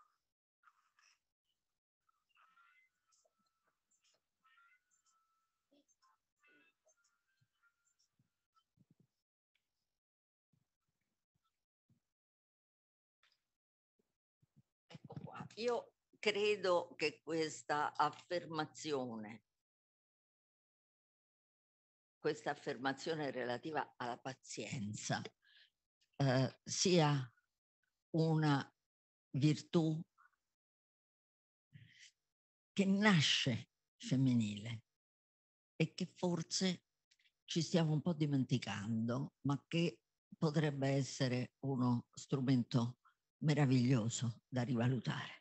Ecco qua. Io credo che questa affermazione relativa alla pazienza sia una virtù che nasce femminile e che forse ci stiamo un po' dimenticando, ma che potrebbe essere uno strumento meraviglioso da rivalutare.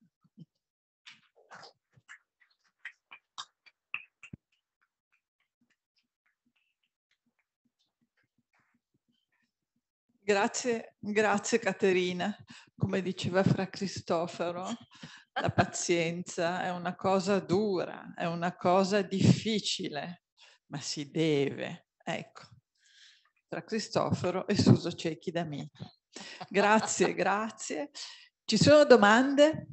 Grazie, grazie Caterina. Come diceva Fra Cristoforo, la pazienza è una cosa dura, è una cosa difficile, ma si deve. Ecco, Fra Cristoforo e Suso Cecchi d'Amico. Grazie, grazie. Ci sono domande?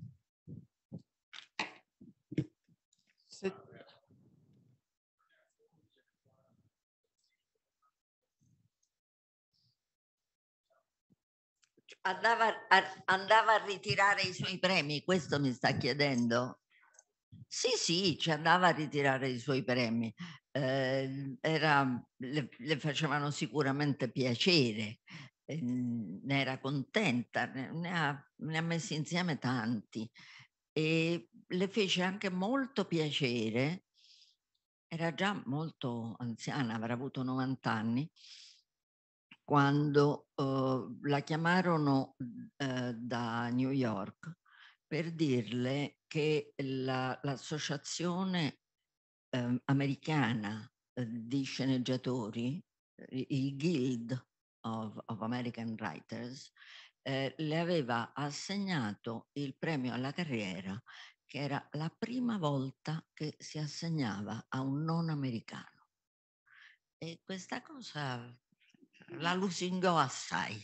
Andava a ritirare i suoi premi, questo mi sta chiedendo? Sì, ci andava a ritirare i suoi premi. Le facevano sicuramente piacere, ne era contenta, ne ha messi insieme tanti e le fece anche molto piacere, era già molto anziana, avrà avuto 90 anni, quando la chiamarono da New York per dirle che l'associazione americana di sceneggiatori, il Guild of American Writers, le aveva assegnato il premio alla carriera, che era la prima volta che si assegnava a un non americano. E questa cosa la lusingò assai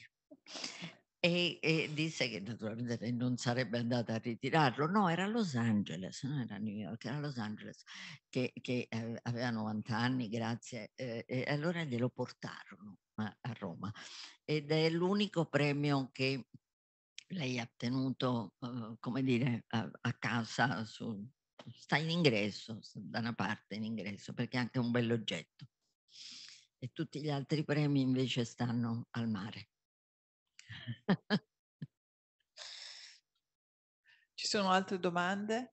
e disse che naturalmente non sarebbe andata a ritirarlo. No, era a Los Angeles, non era a New York, era a Los Angeles, che aveva 90 anni, grazie, e allora glielo portarono a Roma. Ed è l'unico premio che lei ha tenuto, come dire, a casa, sta in ingresso, da una parte in ingresso, perché è anche un bell'oggetto. E tutti gli altri premi invece stanno al mare. Ci sono altre domande?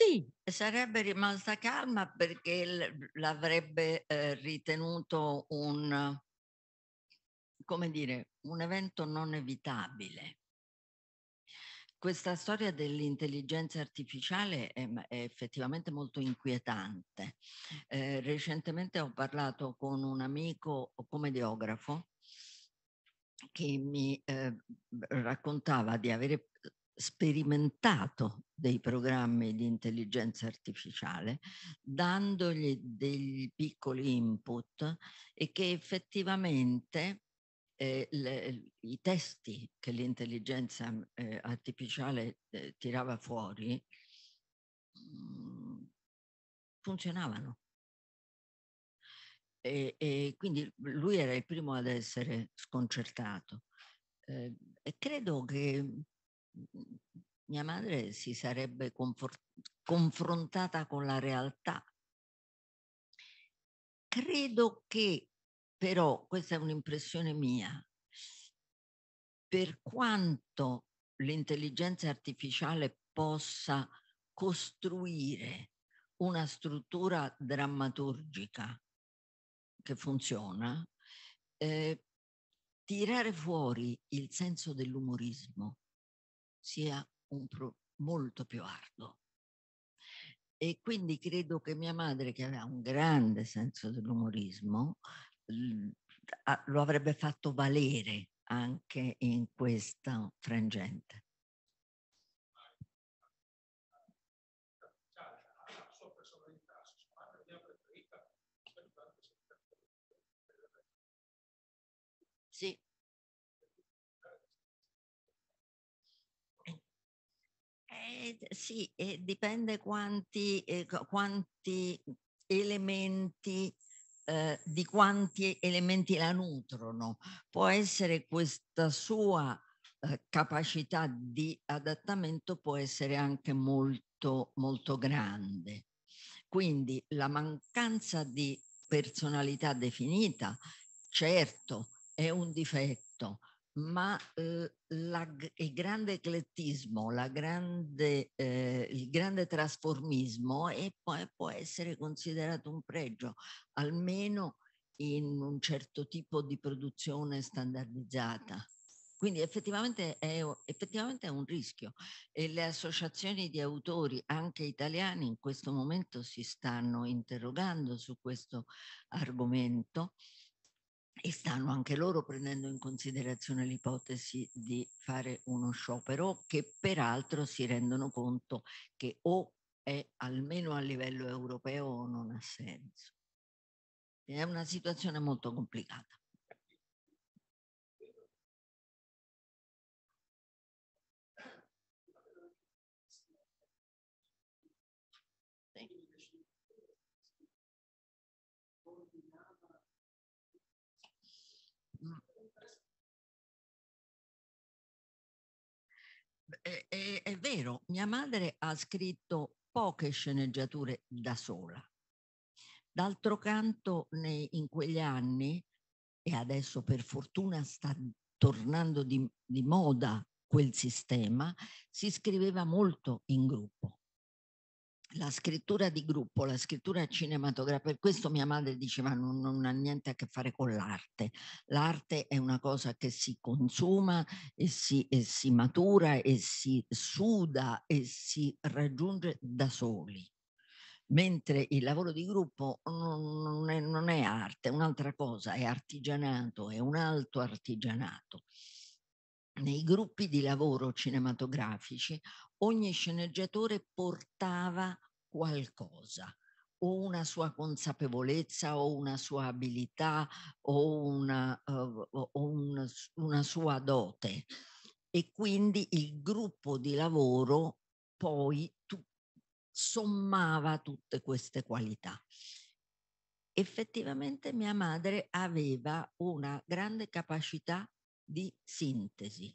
Sì, sarebbe rimasta calma perché l'avrebbe ritenuto come dire, un evento non evitabile. Questa storia dell'intelligenza artificiale è effettivamente molto inquietante. Recentemente ho parlato con un amico commediografo che mi raccontava di avere sperimentato dei programmi di intelligenza artificiale, dandogli dei piccoli input e che effettivamente i testi che l'intelligenza artificiale tirava fuori funzionavano. E quindi lui era il primo ad essere sconcertato. E credo che mia madre si sarebbe confrontata con la realtà. Credo che però, questa è un'impressione mia, per quanto l'intelligenza artificiale possa costruire una struttura drammaturgica che funziona, tirare fuori il senso dell'umorismo sia molto più arduo. E quindi credo che mia madre, che aveva un grande senso dell'umorismo, lo avrebbe fatto valere anche in questa frangente. Sì. Sì, dipende quanti elementi, di quanti elementi la nutrono. Può essere questa sua capacità di adattamento, può essere anche molto, molto grande. Quindi la mancanza di personalità definita, certo, è un difetto, ma il grande eclettismo, il grande trasformismo può essere considerato un pregio, almeno in un certo tipo di produzione standardizzata. Quindi effettivamente è un rischio, e le associazioni di autori, anche italiani, in questo momento si stanno interrogando su questo argomento e stanno anche loro prendendo in considerazione l'ipotesi di fare uno sciopero, che peraltro si rendono conto che o è almeno a livello europeo o non ha senso. È una situazione molto complicata. È vero, mia madre ha scritto poche sceneggiature da sola. D'altro canto, in quegli anni, e adesso per fortuna sta tornando di moda quel sistema, si scriveva molto in gruppo. La scrittura di gruppo, la scrittura cinematografica, per questo mia madre diceva non ha niente a che fare con l'arte. L'arte è una cosa che si consuma e si matura e si suda e si raggiunge da soli. Mentre il lavoro di gruppo non è arte, è un'altra cosa, è artigianato, è un alto artigianato. Nei gruppi di lavoro cinematografici ogni sceneggiatore portava qualcosa, o una sua consapevolezza, o una sua abilità, o una sua dote. E quindi il gruppo di lavoro poi sommava tutte queste qualità. Effettivamente mia madre aveva una grande capacità di sintesi.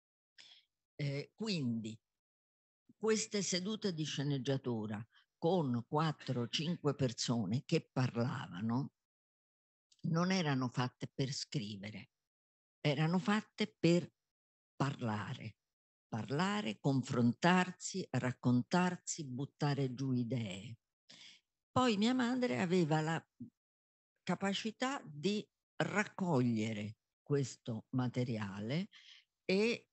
Quindi queste sedute di sceneggiatura con 4-5 persone che parlavano non erano fatte per scrivere, erano fatte per parlare, parlare, confrontarsi, raccontarsi, buttare giù idee. Poi mia madre aveva la capacità di raccogliere questo materiale e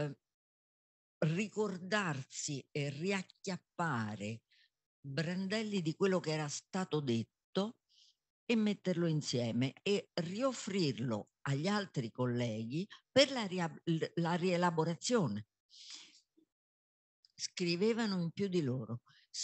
ricordarsi e riacchiappare brandelli di quello che era stato detto e metterlo insieme e rioffrirlo agli altri colleghi per la rielaborazione. Scrivevano in più di loro.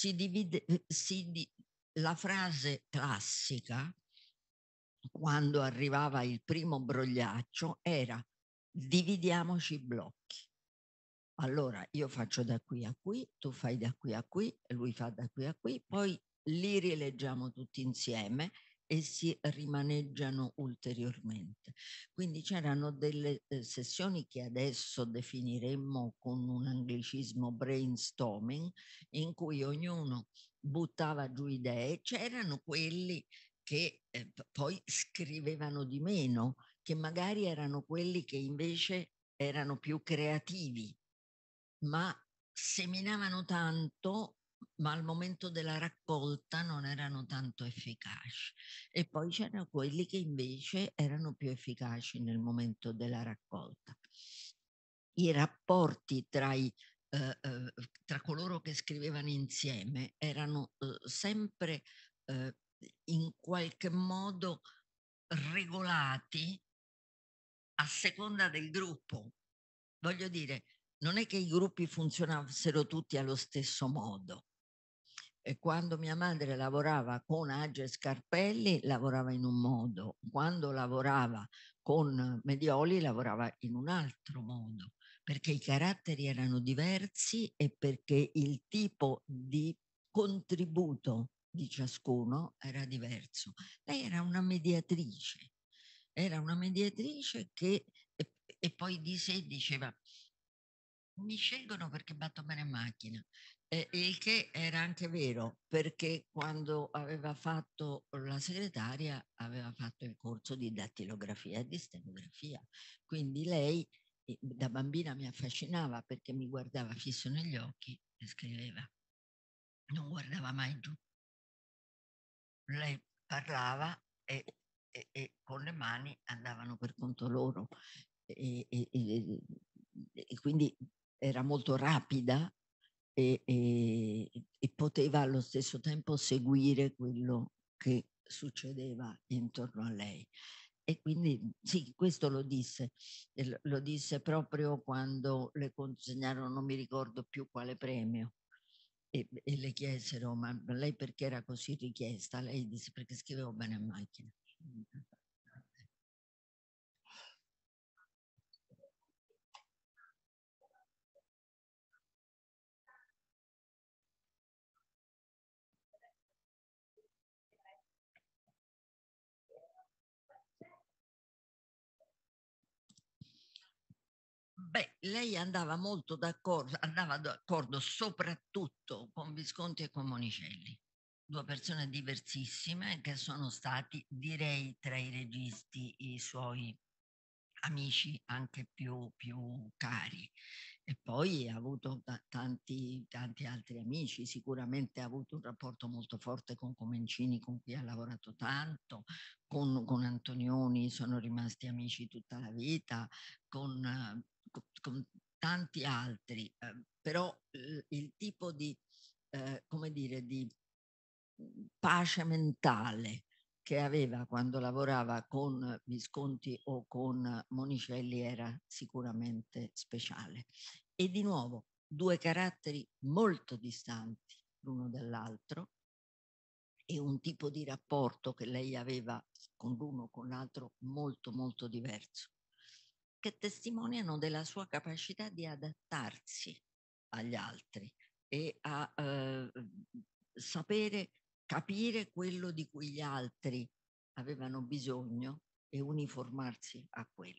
La frase classica, quando arrivava il primo brogliaccio, era: dividiamoci i blocchi. Allora io faccio da qui a qui, tu fai da qui a qui, lui fa da qui a qui, poi li rileggiamo tutti insieme e si rimaneggiano ulteriormente. Quindi c'erano delle sessioni che adesso definiremmo con un anglicismo brainstorming, in cui ognuno buttava giù idee. C'erano quelli che poi scrivevano di meno, che magari erano quelli che invece erano più creativi, ma seminavano tanto, ma al momento della raccolta non erano tanto efficaci. E poi c'erano quelli che invece erano più efficaci nel momento della raccolta. I rapporti tra coloro che scrivevano insieme erano sempre in qualche modo regolati a seconda del gruppo. Voglio dire, non è che i gruppi funzionassero tutti allo stesso modo. E quando mia madre lavorava con Age Scarpelli lavorava in un modo, quando lavorava con Medioli lavorava in un altro modo, perché i caratteri erano diversi e perché il tipo di contributo di ciascuno era diverso. Lei era una mediatrice che e poi di sé diceva: mi scelgono perché batto bene in macchina, il che era anche vero, perché quando aveva fatto la segretaria aveva fatto il corso di dattilografia e di stenografia, quindi lei da bambina mi affascinava perché mi guardava fisso negli occhi e scriveva, non guardava mai giù. Lei parlava e con le mani andavano per conto loro e quindi era molto rapida e poteva allo stesso tempo seguire quello che succedeva intorno a lei. E quindi sì, questo lo disse proprio quando le consegnarono, non mi ricordo più quale premio, e le chiesero: ma lei perché era così richiesta? Lei disse: perché scrivevo bene a macchina. Beh, lei andava molto d'accordo soprattutto con Visconti e con Monicelli, due persone diversissime che sono stati, direi, tra i registi i suoi amici anche più cari. E poi ha avuto tanti altri amici, sicuramente ha avuto un rapporto molto forte con Comencini, con cui ha lavorato tanto, con Antonioni sono rimasti amici tutta la vita, con tanti altri, però il tipo di, come dire, di pace mentale che aveva quando lavorava con Visconti o con Monicelli era sicuramente speciale. E di nuovo, due caratteri molto distanti l'uno dall'altro e un tipo di rapporto che lei aveva con l'uno o con l'altro molto molto diverso, che testimoniano della sua capacità di adattarsi agli altri e a capire quello di cui gli altri avevano bisogno e uniformarsi a quello.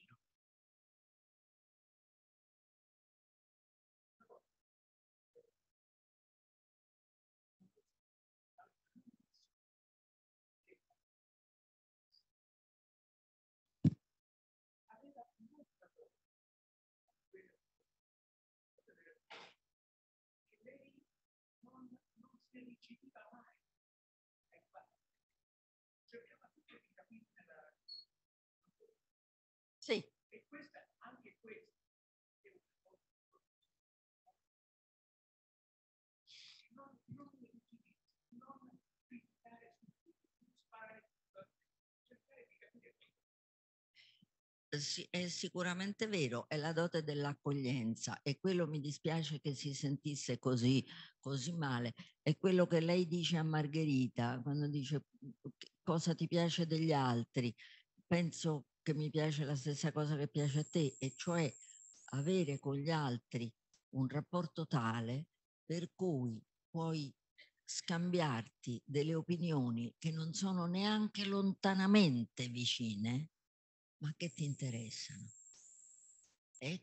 è sicuramente vero, è la dote dell'accoglienza e quello mi dispiace che si sentisse così male. È quello che lei dice a Margherita quando dice cosa ti piace degli altri. Penso che mi piace la stessa cosa che piace a te, e cioè avere con gli altri un rapporto tale per cui puoi scambiarti delle opinioni che non sono neanche lontanamente vicine, ma che ti interessano. E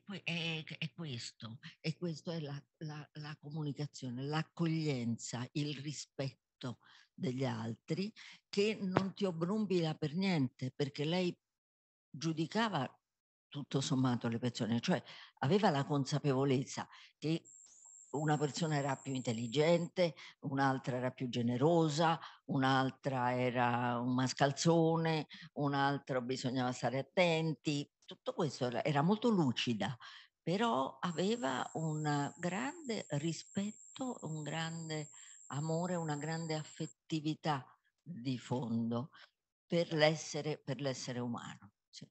questo è la comunicazione, l'accoglienza, il rispetto degli altri, che non ti obnubilia per niente, perché lei giudicava tutto sommato le persone, cioè aveva la consapevolezza che una persona era più intelligente, un'altra era più generosa, un'altra era un mascalzone, un altro bisognava stare attenti. Tutto questo era molto lucida, però aveva un grande rispetto, un grande amore, una grande affettività di fondo per l'essere umano. Sì.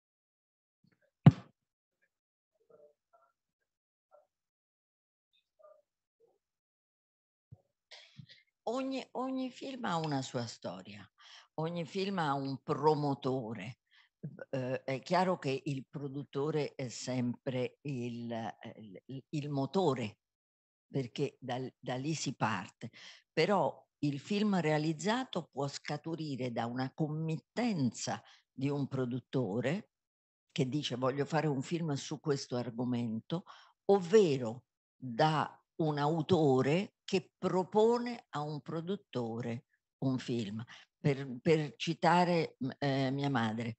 Ogni film ha una sua storia, ogni film ha un promotore. È chiaro che il produttore è sempre il motore, perché da lì si parte, però il film realizzato può scaturire da una committenza di un produttore che dice voglio fare un film su questo argomento, ovvero da un autore che propone a un produttore un film. Per citare mia madre,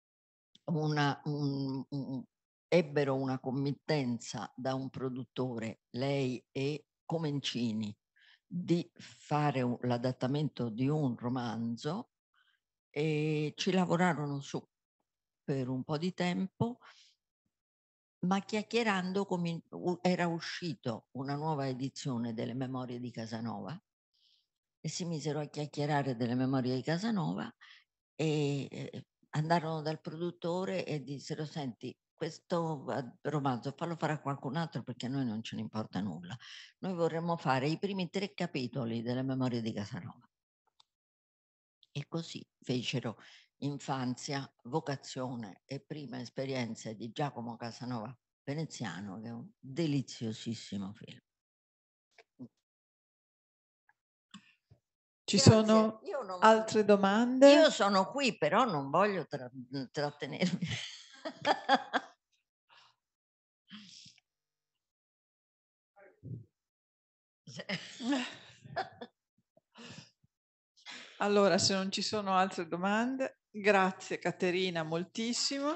ebbero una committenza da un produttore, lei e Comencini, di fare l'adattamento di un romanzo, e ci lavorarono su per un po' di tempo, ma chiacchierando era uscito una nuova edizione delle Memorie di Casanova e si misero a chiacchierare delle Memorie di Casanova e andarono dal produttore e dissero: senti, questo romanzo fallo fare a qualcun altro perché a noi non ce ne importa nulla. Noi vorremmo fare i primi 3 capitoli delle Memorie di Casanova. E così fecero Infanzia, Vocazione e Prima esperienza di Giacomo Casanova Veneziano, che è un deliziosissimo film. Ci sono altre domande? Io sono qui, però non voglio trattenermi. Allora, se non ci sono altre domande, grazie Caterina moltissimo.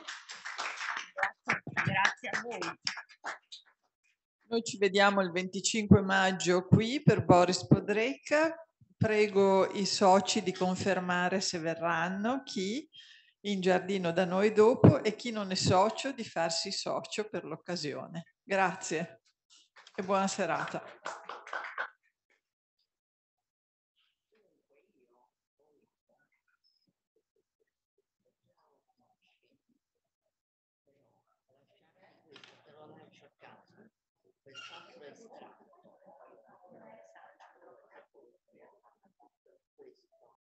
Grazie a voi. Noi ci vediamo il 25 maggio qui per Boris Podrecka. Prego i soci di confermare se verranno, chi in giardino da noi dopo, e chi non è socio di farsi socio per l'occasione. Grazie e buona serata. Te lo lascio a casa.